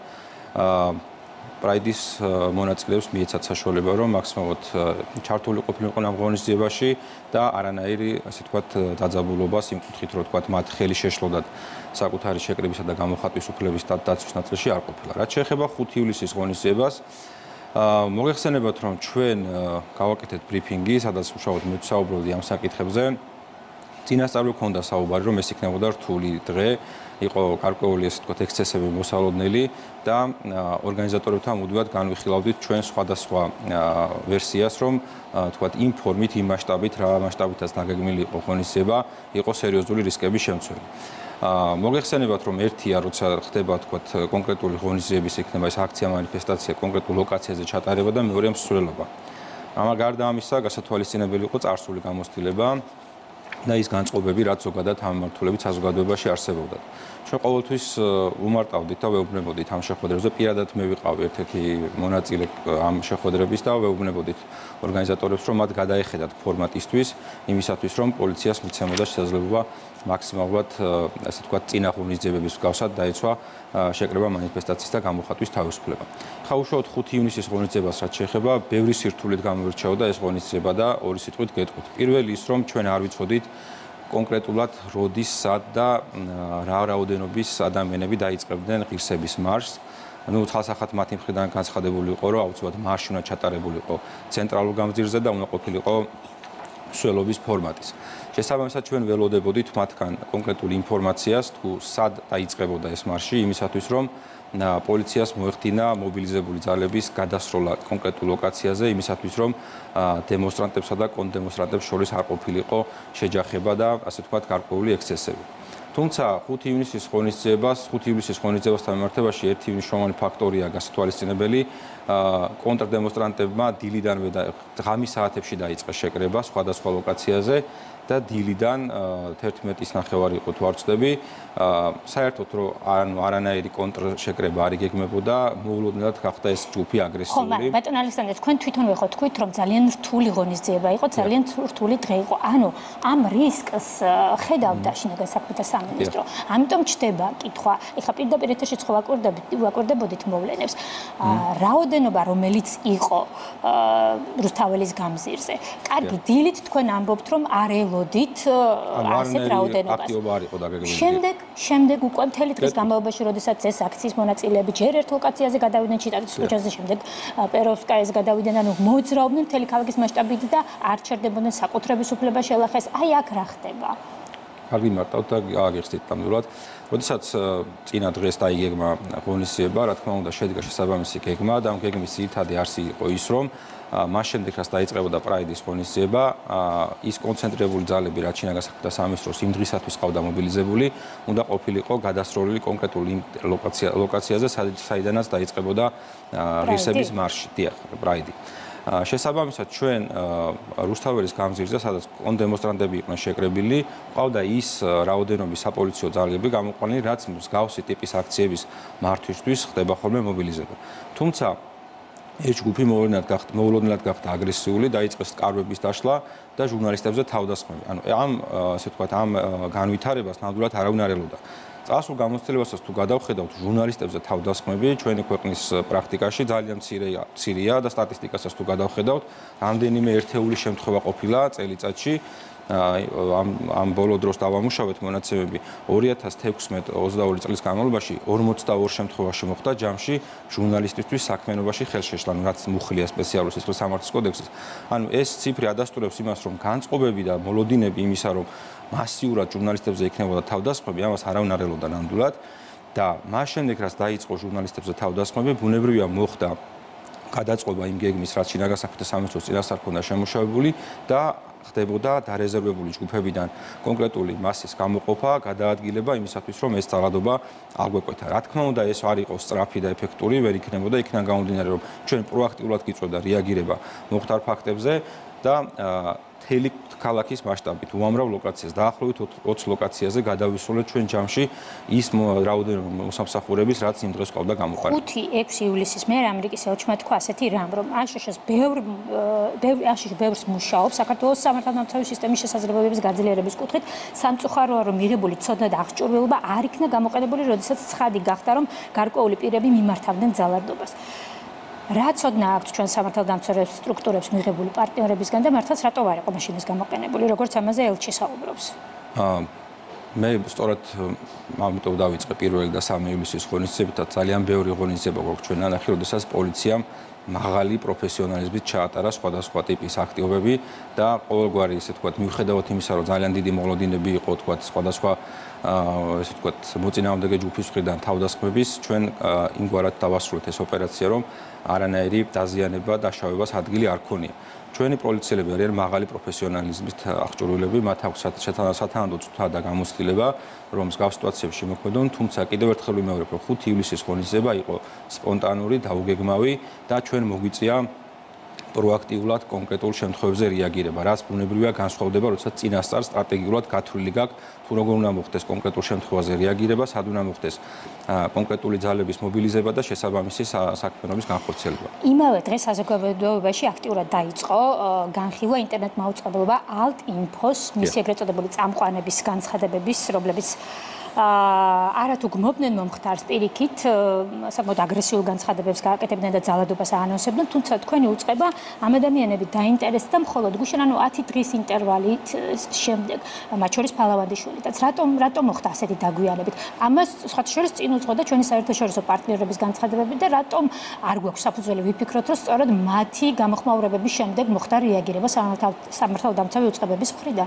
პრაიდის მონაწილეებს მიეცათ საშუალება, რომ მაქსიმალურად ჩართული ყოფილიყო ამ ღონისძიებაში და არანაირი, ასე ვთქვათ, დაძაბულობას იმ კუთხით, რომ ვთქვათ, მათ ხელი შეშლოდათ საკუთარი შეკრებისა და გამოხატვის უფლების დაცვის ნაწილში არ ყოფილა. რაც შეეხება ხუთი ივლისის ღონისძიებას, მოგეხსენებათ, რომ ჩვენ გავაკეთეთ ბრიფინგი, სადაც უშუალოდ მივსაუბრობდი ამ საკითხებზე. წინასწარ გვქონდა საუბარი, რომ ეს იქნებოდა რთული დღე, იყო გარკვეული, ასე ვთქვათ, ექსცესები მოსალოდნელი და ორგანიზატორებთან მუდმივად განვიხილავდით ჩვენ სხვადასხვა ვერსიას, რომ ვთქვათ, იმ ფორმით, იმ მასშტაბით, რა მასშტაბითაც დაგეგმილი იყო ღონისძიება, იყო სერიოზული რისკების შემცველი. მოგეხსენებათ, რომ ერთია, როცა ხდება, თქვათ, კონკრეტული ღონისძიების იქნება ეს აქცია, მანიფესტაცია კონკრეტულ ლოკაციაზე ჩატარება და მეორეა მსვლელობა. ამან გარდა ამისა, გასათვალისწინებელი იყო წარსული გამოცდილება და ის განწყობები, რაც ზოგადად ამ მმართველობით საზოგადოებაში არსებობდა. ჩვენ ყოველთვის უმარტავდით და ვეუბნებოდით ამ შეხვედრებზე, პირადად მე ვიყავი ერთ-ერთი მონაწილე ამ შეხვედრების და ვეუბნებოდით ორგანიზატორებს, რომ მათ გადაეხედათ ფორმატისთვის, იმისათვის, რომ პოლიციას მიცემოდა შესაძლებლობა მაქსიმალურად, ასე ვთქვათ, წინა ღონისძიებების მსგავსად დაეცვა შეკრება მანიფესტაციის და გამოხატვის თავისუფლება. ხა უშუალოდ ხუთი ივნისის ღონისძიებას რაც შეეხება, ბევრი სირთულით გამოირჩეოდა ეს ღონისძიება და ორი სიტყვით გეტყვით. პირველი ის, რომ ჩვენ არ ვიცოდით კონკრეტულად როდის, სად და რა რაოდენობის ადამიანები დაიწყებდნენ ღირსების მარშს. ნუ ხალხსახად მათი მხრიდან განცხადებული იყო, რომ აუცილებლად მარში უნდა ჩატარებულიყო ცენტრალურ გამზირზე და უნდა ყოფილიყო მსვლელობის ფორმატის. შესაბამისად ჩვენ ველოდებოდით მათგან კონკრეტული ინფორმაციას თუ სად დაიწყებოდა ეს მარში იმისათვის რომ პოლიციას მოეხდინა მობილიზებული ძალების გადასროლა კონკრეტულ ლოკაციაზე იმისათვის რომ დემონსტრანტებსა და კონდემონსტრანტებს შორის არ ყოფილიყო შეჯახება და ასე ვთქვათ გარკვეული ექსცესები. თუმცა ხუთი ივნისის ღონისძიებას, ხუთი ივლისის ღონისძიებასთან მიმართებაში ერთი მნიშვნელოვანი ფაქტორია გასათვალისწინებელი. კონტრდემონსტრანტებმა დილიდანვე და ღამის საათებში დაიწყეს შეკრება სხვადასხვა ლოკაციაზე და დილიდან თერთმეტის ნახევარი იყო თუ არ ვცდები. საერთოდ რომ ანუ არანაირი კონტრშეკრება არ იგეგმებოდა, მოულოდნელად გახდა ეს ჯგუფი აგრესიული. ხო, ბატონ ალექსანდრე, თქვენ თვითონ ხო თქვით, რომ ძალიან რთული ღონისძიება იყო, ძალიან რთული დღე იყო. ანუ ამ რისკს ხედავდა შინაგან საქმეთა სამინისტრო. ამიტომ ჩდება კითხვა, ეხლა პირდაპირ ეთერშიც ხო ვაკვირდებოდით მოვლენებს. რაოდენობა, რომელიც იყო რუსთაველის გამზირზე. კარგი, დილით თქვენ ამბობთ, რომ არ ელოდით ასეთ რაოდენობას. აქტიობა არ იყო დაგეგმილი. შემდეგ შემდეგ უკვე მთელი დღის განმავლობაში, როდესაც ეს აქციის მონაწილეები ჯერ ერთ ლოკაციაზე გადავიდნენ ჩიტადის ქუჩაზე, შემდეგ პეროვსკაიაზე გადავიდნენ, ანუ მოძრაობდნენ მთელი ქალაქის მასშტაბით და არ ჩერდებოდნენ საკუთრების უფლება შელახეს. აი აქ რა ხდება? აგიმარტავთ და აგიხსნით ნამდვილად. როდესაც წინა დღეს დაიგეგმა ღონისძიება, რა თქმა უნდა, შედგა შესაბამისი გეგმა და ამ გეგმის ძირითადი არსი იყო ის, რომ მას შემდეგ რაც დაიწყებოდა პრაიდის ღონისძიება, ის კონცენტრირებული ძალები, რაც შინაგან საქმეთა სამინისტროს იმ დღისათვის ყავდა მობილიზებული, უნდა ყოფილიყო გადასროლილი კონკრეტულ ლოკაციაზე, საიდანაც დაიწყებოდა ღირსების მარში, დიახ, პრაიდი. შესაბამისად ჩვენ რუსთაველის გამზირზე, სადაც კონდემონსტრანტები იყვნენ შეკრებილი, ყავდა ის რაოდენობის საპოლიციო ძალები გამოყვანილი, რაც მსგავსი ტიპის აქციების მართვისთვის ხდება ხოლმე მობილიზება. თუმცა ეს ჯგუფი მოულოდნელად გახდა აგრესიული, დაიწყეს კარვების დაშლა და ჟურნალისტებზე თავდასხმები. ანუ ამ ასე ვთქვათ, ამ განვითარებას ნამდვილად არავინ არ ელოდა. წასულ გამოცდილებასაც თუ გადავხედავთ ჟურნალისტებზე თავდასხმები ჩვენი ქვეყნის პრაქტიკაში ძალიან მცირეა და სტატისტიკასაც თუ გადავხედავთ, რამდენიმე ერთეული შემთხვევა ყოფილა წელიწადში. ამ ამ ბოლო დროს დავამუშავეთ მონაცემები ორი ათას თექვსმეტ ოცდაორი წლის განმავლობაში ორმოცდაორ შემთხვევაში მოხდა ჯამში ჟურნალისტისთვის საქმიანობაში ხელშეშლა, რაც მუხლია სპეციალურ სისხლის სამართლის კოდექსის. ანუ ეს ციფრი ადასტურებს იმას, რომ განწყობები და მოლოდინები იმისა, რომ მასიურად ჟურნალისტებზე იქნებოდა თავდასხმები, ამას არავინ არ ელოდა ნამდვილად და მას შემდეგ რაც დაიწყო ჟურნალისტებზე თავდასხმები, ბუნებრივია მოხდა გადაწყობა იმ გეგმის, რაც შინაგან საქმეთა სამინისტროს წინასწარ ჰქონდა შემუშავებული და ხდებოდა დარეზერვებული ჯგუფებიდან კონკრეტული მასის გამოყოფა, გადაადგილება იმისათვის, რომ ეს ძალადობა აგვეკვეთა. რა თქმა უნდა, ეს არ იყო სწრაფი და ეფექტური, ვერ იქნებოდა, იქიდან გამომდინარე, რომ ჩვენ პროაქტიულად გიწევდა რეაგირება მომხდარ ფაქტებზე და მთელი ქალაქის მასშტაბით უამრავ ლოკაციაზე, დაახლოებით ოცი ლოკაციაზე გადავისრულეთ ჩვენ ჯამში ის რაოდენობა მოსამსახურების, რაც იმ დღეს ყავდა გამოყვანილი. ხუთი ექვსი ივლისის მერე ამერიკის ელჩმა თქვა ასეთი რამ, რომ აშშ-ს ბევრ ბევრი აშშ ბევრს მუშაობს საქართველოს სამართალდამცავი სისტემის შესაძლებლობების გაძლიერების კუთხით, სამწუხაროა, რომ მიღებული ცოდნა და აღჭურვილობა არ იქნა გამოყენებული, როდესაც ცხადი გახდა, რომ გარკვეული პირები მიმართავდნენ ძალადობას. რა ცოდნა აქვს ჩვენ სამართალდამცავ სტრუქტურებს მიღებული პარტნიორებისგან და მართლაც რატო არ იყო მაშინ ეს გამოყენებული, როგორც ამაზე ელჩი საუბრობს? მე სწორად ამიტომ დავიწყე პირველი და სამი ივლისის ღონისძიებითაც ძალიან ბევრი ღონისძიება გვაქვს ჩვენ ნანახი, როდესაც პოლიციამ მაღალი პროფესიონალიზმით ჩაატარა სხვადასხვა ტიპის აქტივობები და ყოველგვარი ესე ვთქვათ, მიუხედავად იმისა, რომ ძალიან დიდი მოლოდინები იყო ვთქვათ, სხვადასხვა ესე ვთქვათ, მოწინააღმდეგე ჯგუფის მხრიდან თავდასხმების, ჩვენ იმგვარად დავასრულეთ ეს ოპერაცია, რომ არანაირი დაზიანება და შავებას ადგილი არ ქონია. ჩვენი პოლიციელები არიან მაღალი პროფესიონალიზმით აღჭურვილები, მათ აქვს სათანადო წვდა და გამოცდილება, რომ მსგავს სიტუაციებში მოქმედონ, თუმცა კიდევ ერთხელ ვიმეორებ, რომ ხუთი ივლისის ღონისძიება იყო სპონტანური, დაუგეგმავი და ჩვენ მოგვიწია პროაქტიულად კონკრეტულ შემთხვევებზე რეაგირება, რაც ბუნებრივია განსხვავდება, როდესაც წინასწარ სტრატეგიულად გათვლილი გაქვს, თუ როგორ უნდა მოხდეს კონკრეტულ შემთხვევაზე რეაგირება, სად უნდა მოხდეს კონკრეტული ძალების მობილიზება და შესაბამისი საქმიანობის განხორციელება. იმავე დღეს საზოგადოებაში აქტიურად დაიწყო განხილვა ინტერნეტ მაუწყებლობა ალტ-ინფოს, მისი ეგრეთ წოდებული წამყვანების განცხადებების, რომლებიც არა თუ გმობდნენ მომხდარს პირიქით, საკმაოდ აგრესიულ განცხადებებს გააკეთებდნენ და ძალადობას აანონსებდნენ, თუმცა თქვენი უწყება ამ ადამიანები დაინტერესდა მხოლოდ გუშინ, ანუ ათი დღის ინტერვალით შემდეგ, მათ შორის ფალავანდიშვილიდაც. რატომ რატომ მოხდა ასეთი დაგვიანებით? ამას სხვათა შორის წინ უძღოდა ჩვენი საერთაშორისო პარტნიორების განცხადებები და რატომ არ გვაქვს საფუძველი ვიფიქროთ, რომ სწორედ მათი გამოხმაურებების შემდეგ მოხდა რეაგირება სამართალდამცავი უწყებების მხრიდან?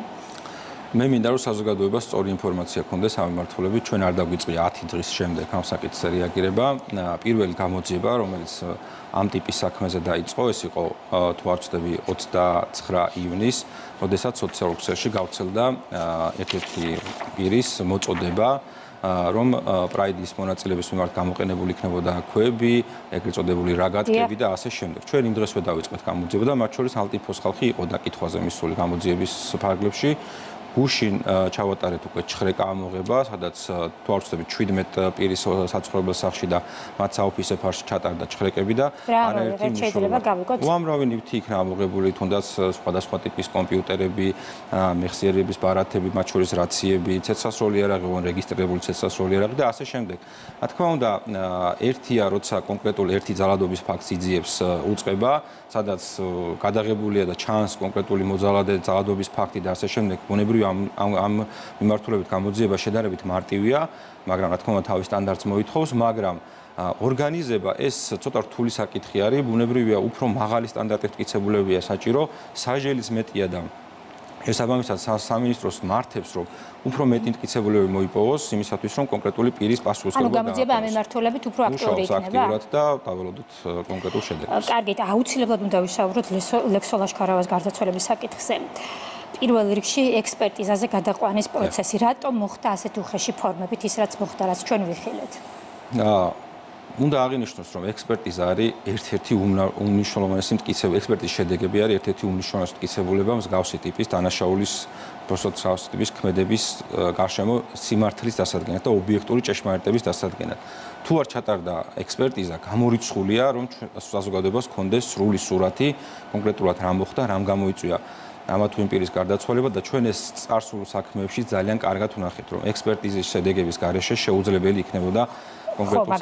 მე მინდა რომ საზოგადოებას სწორი ინფორმაცია ქონდეს ამ მიმართულებით, ჩვენ არ დაგვიწყია ათი დღის შემდეგ ამ საკითხზე რეაგირება. პირველი გამოძიება, რომელიც ამ ტიპის საქმეზე დაიწყო, ეს იყო თუ არ ვცდები ოცდაცხრა ივნის, როდესაც სოციალურ ქსელში გავრცელდა ერთ-ერთი პირის მოწოდება, რომ პრაიდის მონაწილეების მიმართ გამოყენებული იქნებოდა ქვები, ეგრეთ წოდებული რაგატკები და ასე შემდეგ. ჩვენ იმ დღესვე დავიწყეთ გამოძიება და მათ შორის ალტიფოს ხალხი იყო დაკითხვაზე მისული გამოძიების ფარგლებში. გუშინ ჩავატარეთ უკვე ცხრა ამოღება, სადაც თუ არ ვცდები შვიდმეტ პირის საცხოვრებელ სახლში და მათ საოფისე ფარში ჩატარდა ცხრეკები და არაერთი შეიძლება გავიგოთ. უამრავი ნივთი იქნა ამოღებული, თუნდაც სხვადასხვა ტიპის კომპიუტერები, მეხსიერების ბარათები, მათ შორის რაციები, ცეცხლსასროლი იარაღი, რეგისტრირებული ცეცხლსასროლი იარაღი და ასე შემდეგ. რა თქმა უნდა, ერთია, როცა კონკრეტულ ერთი ძალადობის ფაქტს იძიებს უწყება, სადაც გადაღებულია და ჩანს კონკრეტული მოძალადე ძალადობის ფაქტი და ასე შემდეგ, ბუნებრივია ამ ამ მიმართულებით გამოძიება შედარებით მარტივია, მაგრამ რა თქმა უნდა თავის სტანდარტს მოითხოვს, მაგრამ ორგანიზება ეს ცოტა რთული საკითხი არის, ბუნებრივია უფრო მაღალი სტანდარტით მტკიცებულებია საჭირო, საჟელის მეტია და შესაბამისად სამინისტროს მართებს, რომ უფრო მეტი მტკიცებულები მოიპოვოს იმისათვის, რომ კონკრეტული პირის პასუხისმგებლობა ანუ გამოძიება ამ მიმართულებით უფრო აქტიური იქნება. აქტიურად და დაველოდოთ კონკრეტულ შედეგებს. კარგით, აუცილებლად უნდა ვისაუბროთ ლექსო ლაშქარავას გარდაცვალების საკითხზე. პირველ რიგში ექსპერტიზაზე გადაყვანის პროცესი. რატომ მოხდა ასეთ უხეში ფორმებით ის რაც მოხდა, რაც ჩვენ ვიხილეთ? უნდა აღინიშნოს, რომ ექსპერტიზა არის ერთ-ერთი უმნიშვნელოვანესი მტკიცებულება, ექსპერტიზის შედეგები არის ერთ-ერთი უმნიშვნელოვანესი მტკიცებულება მსგავსი ტიპის დანაშაულის მოსავსე ტიპის ქმედების გარშემო სიმართლის დასადგენად და ობიექტური ჭეშმარიტების დასადგენად. თუ არ ჩატარდა ექსპერტიზა, გამორიცხულია, რომ საზოგადოებას ჰქონდეს სრული სურათი, კონკრეტულად რა მოხდა, რამ გამოიწვია ამა თუ იმ პირის გარდაცვალება და ჩვენ ეს წარსულ საქმეებში ძალიან კარგად ვნახეთ, რომ ექსპერტიზის შედეგების გარეშე შეუძლებელი იქნებოდა კონკრეტულ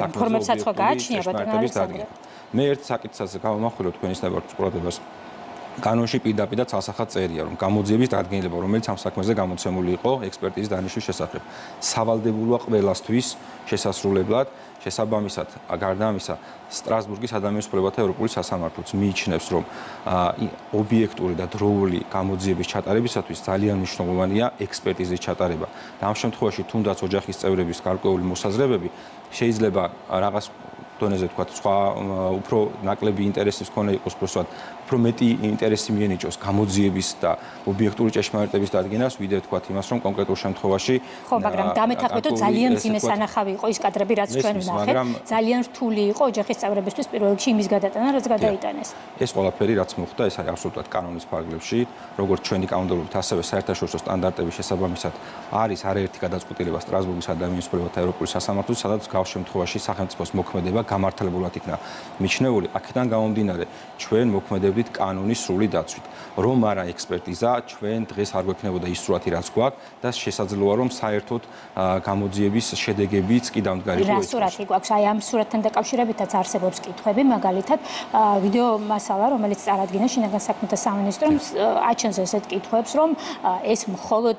საქმეზე მე ერთ საკითხზე გავამახვილებ თქვენის ნებართვის ყურადღებას. კანონში პირდაპირ ცალსახად წერია, რომ გამოძიების დადგენილება, რომელიც ამ საქმეზე გამოცემული იყო ექსპერტიზის დანიშნვის შესახებ, სავალდებულოა ყველასთვის შესასრულებლად, შესაბამისად, გარდა ამისა, სტრასბურგის ადამიანის უფლებათა ევროპული სასამართლოც მიიჩნევს, რომ ობიექტური და დროული გამოძიების ჩატარებისათვის ძალიან მნიშვნელოვანია ექსპერტიზის ჩატარება. და ამ შემთხვევაში თუნდაც ოჯახის წევრების გარკვეული მოსაზრებები შეიძლება რაღაც დონეზე თქვა სხვა უფრო ნაკლები ინტერესის მქონე იყოს პროსად უფრო მეტი ინტერესი მიენიჭოს გამოძიების და ობიექტური ჭეშმარიტების დადგენას ვიდრე თქვა იმას რომ კონკრეტულ შემთხვევაში ხო მაგრამ დამეთანხმებით რომ ძალიან ძიმე სანახავი იყო ის კადრები რაც ჩვენ ვნახეთ ძალიან რთული იყო ოჯახის წევრებისთვის პირველ რიგში იმის გადატანა რაც გადაიტანეს ეს ყველაფერი რაც მოხდა ეს არის აბსოლუტურად კანონის ფარგლებში როგორც ჩვენი კანონმდებლობით ასევე საერთაშორისო სტანდარტების შესაბამისად არის არაერთი გადაწყვეტილება სტრასბურგის ადამიანის უფლებათა ევროპული სასამართლოს სადაც გავს შემთხვევაში სახელმწიფოს მოქმედება გამართლებულად იქნა მიჩნეული აქედან გამომდინარე ჩვენ მოქმედებით კანონის სრული დაცვით რომ არა ექსპერტიზა ჩვენ დღეს არ გვექნებოდა ის სურათი რაც გვაქვს და შესაძლოა რომ საერთოდ გამოძიების შედეგებიც კი დამდგარი იყო რა სურათი გვაქვს აი ამ სურათთან დაკავშირებითაც არსებობს კითხვები მაგალითად ვიდეო მასალა რომელიც წარადგინა შინაგან საქმეთა სამინისტრომ აჩენს ესეთ კითხვებს რომ ეს მხოლოდ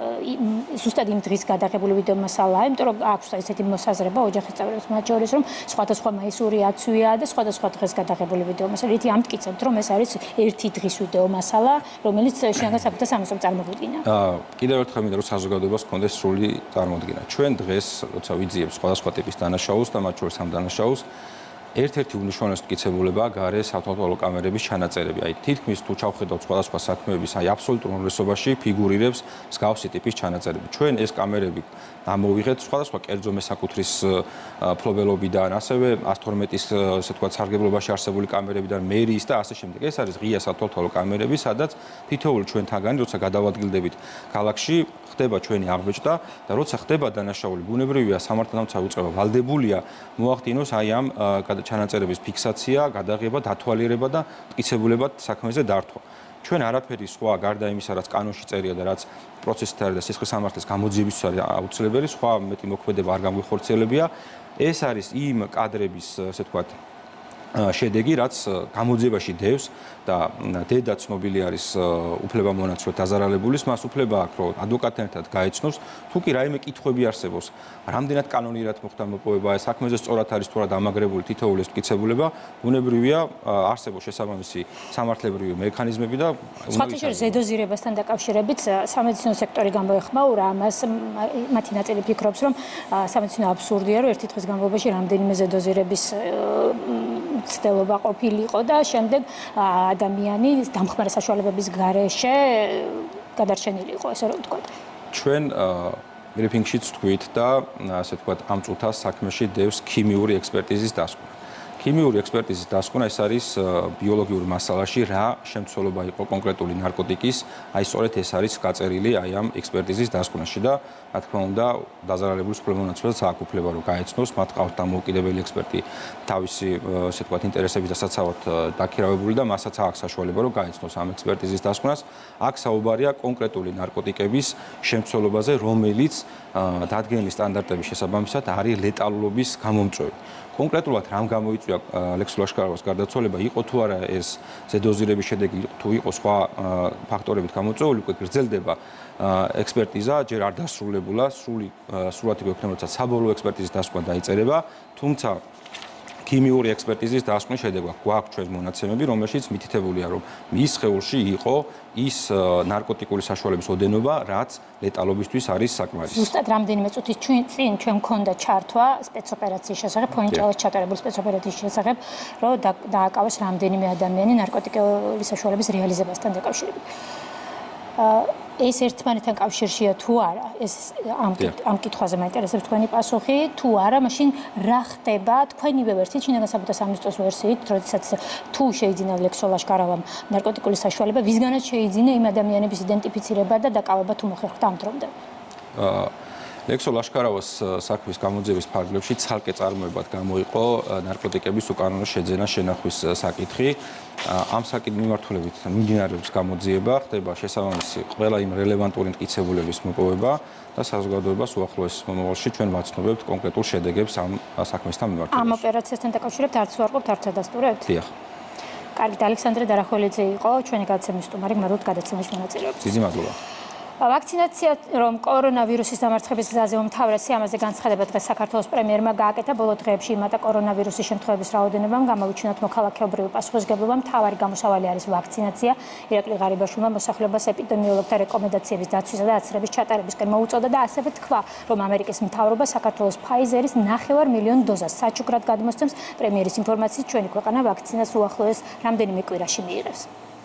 ზუსტად იმ დღის გადაღებული ვიდეო მასალაა იმიტომ რომ აქვს ესეთი მოსაზრება ოჯახის წევრებს მათ შორის რომ სხვადასხვა მაისური აცვია და სხვადასხვა დღეს გადაღებული ვიდეო მასალა რითი ამტკიცებთ რომ ეს არის ერთი დღის ვიდეო მასალა რომელიც შინაგან საქმეთა სამინისტრომ წარმოგვიდგინა კიდევ ერთხელ მინდა რომ საზოგადოებას ჰქონდეს სრული წარმოდგენა ჩვენ დღეს როცა ვიძიებთ სხვადასხვა ტიპის დანაშაულს და მათ შორის ამ დანაშაულს ერთ-ერთი უნიშნულოვანესი მტკიცებულებაა გარე სათვალთვალო კამერების ჩანაწერები. აი თითქმის თუ ჩავხედავთ სხვადასხვა საქმეების, აი აბსოლუტურ უმრავლესობაში ფიგურირებს მსგავსი ტიპის ჩანაწერები. ჩვენ ეს კამერები ამოვიღეთ სხვადასხვა კერძო მესაკუთრის ფლობელობიდან, ასევე ას თორმეტის ესე ვთქვათ სარგებლობაში არსებული კამერებიდან, მერიის და ასე შემდეგ. ეს არის ღია სათვალთვალო კამერები, სადაც თითოეული ჩვენთაგანი, როცა გადავადგილდებით ქალაქში, ხდება ჩვენი აღბეჭდა და როცა ხდება დანაშაული, ბუნებრივია სამართალდამცავი უწყება ვალდებულია მოახდინოს აი ამ ჩანაწერების ფიქსაცია, გადაღება, დათვალიერება და მტკიცებულებად საქმეზე დართვა. ჩვენ არაფერი სხვა გარდა იმისა, რაც კანონში წერია და რაც პროცესით არის და სისხლის სამართლის გამოძიებისთვის არის აუცილებელი, სხვა მეტი მოქმედება არ გამგვიხორციელებია. ეს არის იმ კადრების, ასე ვთქვათ, შედეგი, რაც გამოძიებაში დევს და დედა ცნობილი არის უფლებამონაცვლე დაზარალებულის, მას უფლება აქვს, რომ ადვოკატთან ერთად გაეცნოს, თუ კი რაიმე კითხვები არსებობს, რამდენად კანონიერად მოხდა მოპოვება, ეს საქმეზე სწორად არის თუ არა დამაგრებული თითოეული ეს მტკიცებულება, ბუნებრივია არსებობს შესაბამისი სამართლებრივი მექანიზმები და სხვათა შორის ზედოზირებასთან დაკავშირებით სამედიცინო სექტორი გამოეხმაურა ამას, მათი ნაწილი ფიქრობს, რომ სამედიცინო აბსურდია, რომ ერთი დღის განმავლობაში რამდენიმე ზედოზირების ცდელობა ყოფილიყო და შემდეგ ადამიანი დამხმარე საშუალებების გარეშე გადარჩენილიყო, ესე რომ ვთქვათ. ჩვენ ბრიფინგშიც თქვით და ასე ვთქვათ, ამ წუთას საქმეში დევს ქიმიური ექსპერტიზის დასკვნა. ქიმიური ექსპერტიზის დასკვნა ეს არის ბიოლოგიურ მასალაში რა შემცველობა იყო კონკრეტული ნარკოტიკის, აი სწორედ ეს არის გაწერილი აი ამ ექსპერტიზის დასკვნაში და რა თქმა უნდა დაზარალებულის უფლებამონაცვლესაც აქვს უფლება რომ გაეცნოს, მათ ყავს დამოუკიდებელი ექსპერტი თავისი ასე ვთქვათ ინტერესების დასაცავად დაქირავებული და მასაც აქვს საშუალება რომ გაეცნოს ამ ექსპერტიზის დასკვნას. აქ საუბარია კონკრეტული ნარკოტიკების შემცველობაზე, რომელიც დადგენილი სტანდარტების შესაბამისად არის ლეტალურობის გამომწვევი. კონკრეტულად რამ გამოიწვია ლექსულ ლაშქარავას გარდაცვალება, იყო თუ არა ეს ზედოზირების შედეგი, თუ იყო სხვა ფაქტორებით გამოწვეული, უკვე გრძელდება ექსპერტიზა, ჯერ არ დასრულებულა, სრული სრულად იქნება, როცა საბოლოო ექსპერტიზის დასკვნა დაიწერება, თუმცა ქიმიური ექსპერტიზის დასკვნის შედეგი გვაქვს ჩვენს მონაცემები, რომელშიც მითითებულია, რომ მის სხეულში იყო ის ნარკოტიკული საშუალების ოდენობა, რაც ლეტალობისთვის არის საკმარისი. ზუსტად რამდენიმე წუთის წინ ჩვენ მქონდა ჩართვა სპეცოპერაციის შესახებ, ფოინჭალას ჩატარებული სპეცოპერაციის შესახებ, რომ დააკავეს რამდენიმე ადამიანი ნარკოტიკული საშუალების რეალიზებასთან დაკავშირებით. ეს ერთმანეთთან კავშირშია თუ არა, ეს ამ ამ კითხვაზე მაინტერესებს თქვენი პასუხი, თუ არა, მაშინ რა ხდება თქვენივე ვერსიით, შინაგან საბუთო სამინისტროს ვერსიით, როდესაც თუ შეიძინა ლექსო ლაშქარავამ ნარკოტიკული საშუალება, ვისგანაც შეიძინა იმ ადამიანების იდენტიფიცირება და დაკავება თუ მოხერხდა ამ დრომდე? ლექსო ლაშქარავას საქმის გამოძიების ფარგლებში ცალკე წარმოებად გამოიყო ნარკოტიკების უკანონო შეძენა შენახვის საკითხი. ამ საკითხის მიმართულებით მიმდინარეობს გამოძიება, ხდება შესაბამისი ყველა იმ რელევანტური მტკიცებულების მოპოვება და საზოგადოებას უახლოეს მომავალში ჩვენ ვაცნობებთ კონკრეტულ შედეგებს ამ საქმესთან მიმართულებით. ამ ოპერაციასთან დაკავშირებით არც უარყოფთ, არც ადასტურებთ? დიახ. კარგით, ალექსანდრე დარახოლიძე იყო ჩვენი გადაცემის სტუმარი, გმადლობთ გადაცემის მონაწილეობას. დიდი მადლობა. ვაქცინაცია რომ კორონავირუსის დამარცხების გზაზე უმთავრესი, ამაზე განცხადება დღეს საქართველოს პრემიერმა გააკეთა. ბოლო დღეებში იმატა კორონავირუსის შემთხვევების რაოდენობამ, გამოვიჩინოთ მოქალაქეობრივი პასუხისგებლობა. მთავარი გამოსავალი არის ვაქცინაცია. ირაკლი ღარიბაშვილმა მოსახლეობას ეპიდემიოლოგთა რეკომენდაციების დაცვისა და აცრების ჩატარებისკენ მოუწოდა და ასევე თქვა, რომ ამერიკის მთავრობა საქართველოს ფაიზერის ნახევარ მილიონ დოზას საჩუქრად გადმოსცემს. პრემიერის ინფორმაციით ჩვენი ქვეყანა ვაქცინას უახლოეს რამდენიმე კვირაში მიიღებს.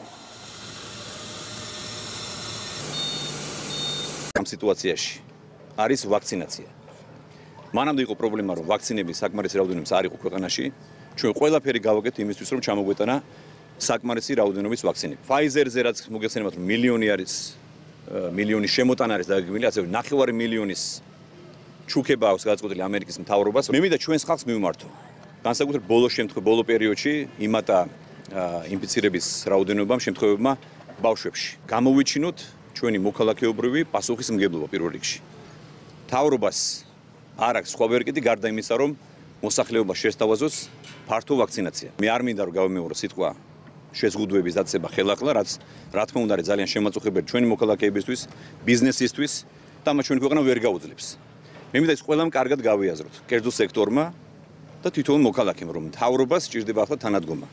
ამ სიტუაციაში არის ვაქცინაცია. მანამდე იყო პრობლემა, რომ ვაქცინების საკმარისი რაოდენობის არ იყო ქვეყანაში. ჩვენ ყველაფერი გავაკეთეთ იმისთვის, რომ ჩამოგვეტანა საკმარისი რაოდენობის ვაქცინები. ფაიზერზე რაც მოგეხსენებათ, რომ მილიონი არის, მილიონი შემოტანა არის დაგეგმილი, ასევე ნახევარი მილიონის ჩუქება აქვს გადაწყვეტილი ამერიკის მთავრობას. მე მინდა ჩვენს ხალხს მივმართო. განსაკუთრებით ბოლო შემთხვევაში, ბოლო პერიოდში იმატა ინფიცირების რაოდენობამ შემთხვევებმა ბავშვებში. გამოვიჩინოთ ჩვენი მოქალაქეობრივი პასუხისმგებლობა პირველ რიგში. მთავრობას არ აქვს სხვა ვერკეტი გარდა იმისა, რომ მოსახლეობა შესთავაზოს ფართო ვაქცინაცია. მე არ მინდა რომ გავიმეორო სიტყვა შეზღუდვების დაწესება ხელახლა, რაც რა თქმა უნდა არის ძალიან შემაწუხებელი ჩვენი მოქალაქეებისთვის, ბიზნესისთვის და მათ ჩვენი ქვეყანა ვერ გაუძლებს. მე მინდა ის ყველამ კარგად გავიაზროთ, კერძო სექტორმა და თვითონ მოქალაქემ, რომ მთავრობას სჭირდება ახლა თანადგომა.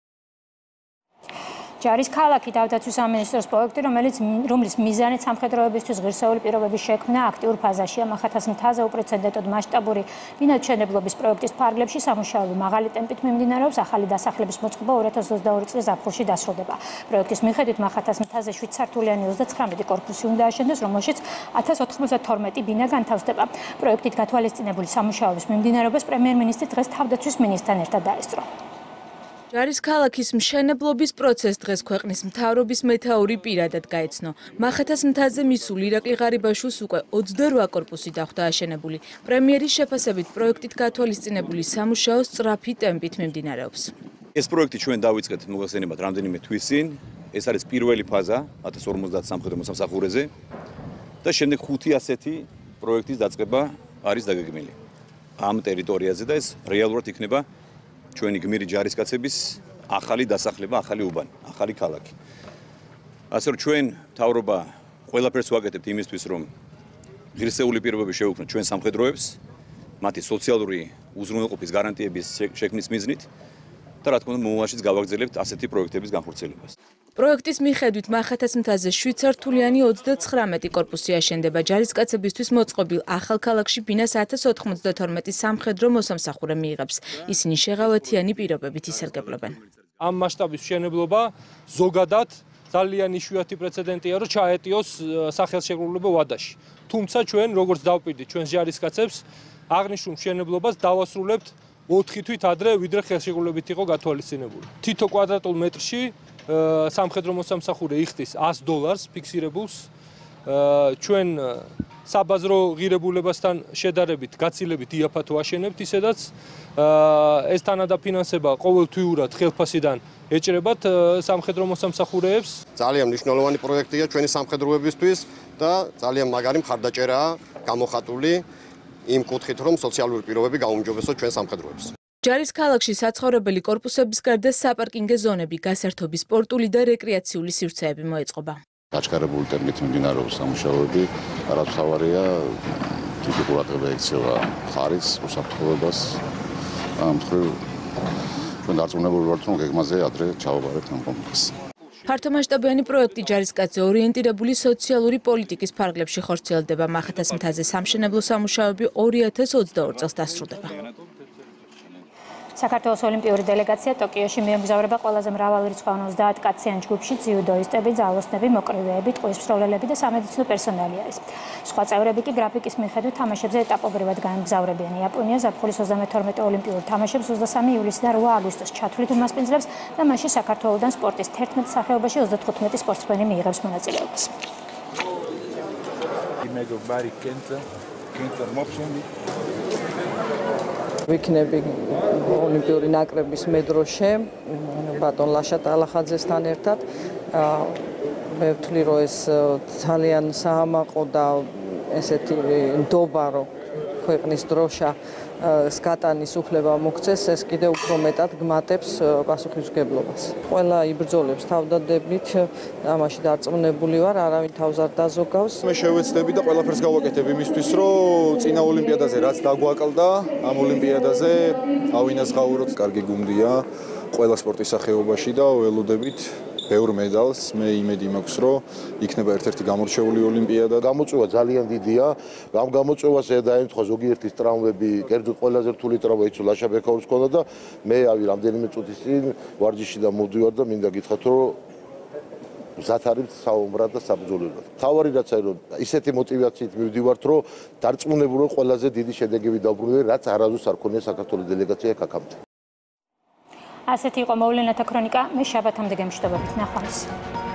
ჯარის ქალაქი თავდაცვის სამინისტროს პროექტი, რომელიც რომლის მიზანით სამხედროებისთვის ღირსეული პირობების შექმნა აქტიურ ფაზაშია. მახათას მთაზე უპრეცედენტოდ მასშტაბური ბინადრობის პროექტის ფარგლებში სამუშაოები მაღალი ტემპით მიმდინარეობს. ახალი დასახლების მოწყობა ორი ათას ოცდაორი წლის ზაფხულში დასრულდება. პროექტის მიხედვით მახათას მთაზე შვიდ სართულიანი ოცდაცხრამეტი კორპუსი უნდა აშენდეს, რომელშიც ათას ოთხმოცდათორმეტი ბინა განთავსდება. პროექტით გათვალისწინებული სამუშაოების მიმდინარეობას პრემიერ-მინისტრი დღეს თავდაცვის მინისტრთან ერთად დაესწრო. ჯარის ქალაქის მშენებლობის პროცესს დღეს ქვეყნის მთავრობის მეთაური პირადად გაეცნო. მახათას მთაზე მისული ირაკლი ღარიბაშვილს უკვე ოცდარვა კორპუსი დახვდა აშენებული. პრემიერის შეფასებით პროექტით გათვალისწინებული სამუშაო სწრაფი ტემპით მიმდინარეობს. ეს პროექტი ჩვენ დავიწყეთ მოგახსენებათ რამდენიმე თვის წინ. ეს არის პირველი ფაზა ათას ორმოცდაათ სამხედრო მოსამსახურეზე და შემდეგ ხუთი ასეთი პროექტის დაწყება არის დაგეგმილი ამ ტერიტორიაზე და ეს რეალურად იქნება ჩვენი გმირი ჯარისკაცების ახალი დასახლება, ახალი უბანი, ახალი ქალაქი. ასე რომ ჩვენ მთავრობა ყველაფერს ვაკეთებთ იმისთვის, რომ ღირსეული პირობები შევუქმნათ ჩვენ სამხედროებს, მათი სოციალური უზრუნველყოფის გარანტიების შექმნის მიზნით და რა თქმა უნდა მომავალშიც გავაგრძელებთ ასეთი პროექტების განხორციელებას. პროექტის მიხედვით მახათას მთაზე შვიდ სართულიანი ოცდაცხრამეტი კორპუსი აშენდება. ჯარისკაცებისთვის მოწყობილ ახალ ქალაქში ბინას ათას ოთხმოცდათორმეტი სამხედრო მოსამსახურე მიიღებს. ისინი შეღავათიანი პირობებით ისარგებლებენ. ამ მასშტაბის მშენებლობა ზოგადად ძალიან იშვიათი პრეცედენტია, რომ ჩაეტიოს სახელშეკრულებო ვადაში. თუმცა ჩვენ როგორც დავპირდით ჩვენს ჯარისკაცებს აღნიშნულ მშენებლობას დავასრულებთ ოთხი თვით ადრე, ვიდრე ხელშეკრულებით იყო გათვალისწინებული. თითო კვადრატულ მეტრში სამხედრო მოსამსახურე იხდის ას დოლარს ფიქსირებულს. ჩვენ საბაზრო ღირებულებასთან შედარებით გაცილებით იაფად ვაშენებთ, ისედაც ეს თანადაფინანსება ყოველთვიურად ხელფასიდან ეჭრებათ სამხედრო მოსამსახურეებს. ძალიან მნიშვნელოვანი პროექტია ჩვენი სამხედროებისთვის და ძალიან მაგარი მხარდაჭერაა გამოხატული იმ კუთხით, რომ სოციალური პირობები გაუმჯობესოთ ჩვენ სამხედროებს. ჯარის ქალაქში საცხოვრებელი კორპუსების გარდა საპარკინგე ზონები, გასართობი სპორტული და რეკრეაციული სივრცეები მოეწყობა. გაჩქარებული ტემპით მიმდინარეობს სამუშაოები, რაც თავარია დიდი ყურადღება ექცევა ხარისხს, უსაფრთხოებას. ამ მხრივ ჩვენ დარწმუნებული ვართ, რომ გეგმაზე ადრე ჩავაბარებთ ამ კომპლექსს. ფართომასშტაბიანი პროექტი ჯარისკაცზე ორიენტირებული სოციალური პოლიტიკის ფარგლებში ხორციელდება. მახათას მთაზე სამშენებლო სამუშაოები ორი ათას ოცდაორ წელს დასრულდება. საქართველოს ოლიმპიური დელეგაცია ტოკიოში მიემგზავრება ყველაზე მრავალრიცხოვან ოცდაათ კაციან ჯგუფში ძიუდოისტები, ძალოსნები, მოკრივეები, ტყუისმსროლელები და სამედიცინო პერსონალი არის. სხვა წევრები კი გრაფიკის მიხედვით თამაშებზე ეტაპობრივად გაემგზავრებიან. იაპონია ზაფხულის ოცდამეთორმეტე ოლიმპიურ თამაშებს ოცდასამი ივლისი და რვა აგვისტოს ჩათვლით უმასპინძლებს და მასში საქართველოსთან სპორტის თერთმეტ სახეობაში ოცდათხუთმეტი სპორტსმენი მიიღებს მონაწილეობას. ვიქნები ოლიმპიური ნაკრების მედროშე ბატონ ლაშა ტალახაძესთან ერთად. მე ვთვლი, რომ ეს ძალიან საამაყო და ესეთი ნდობა, რომ ქვეყნის დროშა სკატანის უფლება მოგცეს, ეს კიდევ უფრო მეტად გმატებს პასუხისმგებლობას. ყველა იბრძოლებს თავდადებით, ამაში დარწმუნებული ვარ, არავინ თავს არ დაზოგავს. მე შევეცდები და ყველაფერს გავაკეთებ იმისთვის, რომ წინა ოლიმპიადაზე რაც დაგვაკლდა, ამ ოლიმპიადაზე ავინაზღაუროთ. კარგი გუნდია ყველა სპორტის სახეობაში და ველოდებით ბევრ медалს. მე იმედი მაქვს, რომ იქნება ერთ-ერთი გამორჩეული ოლიმპიადა. გამოწვევა ძალიან დიდია. ამ გამოწვევაზე დაემთხვა ზოგიერთის ტრავმები, კერძოდ ყველაზე რთული ტრავმა იცო ლაშაბეკაურის ჰქონდა და მე ავი რამდენიმე წუთის წინ ვარჯიშიდან მოვდივარ და მინდა გითხრათ, რომ მზად არის საომრად და საბრძოლველად. თავარი რაც არის, რომ ისეთი მოტივაციით მივდივართ, რომ დარწმუნებული ყველაზე დიდი შედეგები დავბრუნდე, რაც არასდროს არ ქონია საქართველოს დელეგაცია აქამდე. ასეთი იყო მოვლენათა ქრონიკა. მე შაბათამდე გემშვიდობებით. ნახვამდის.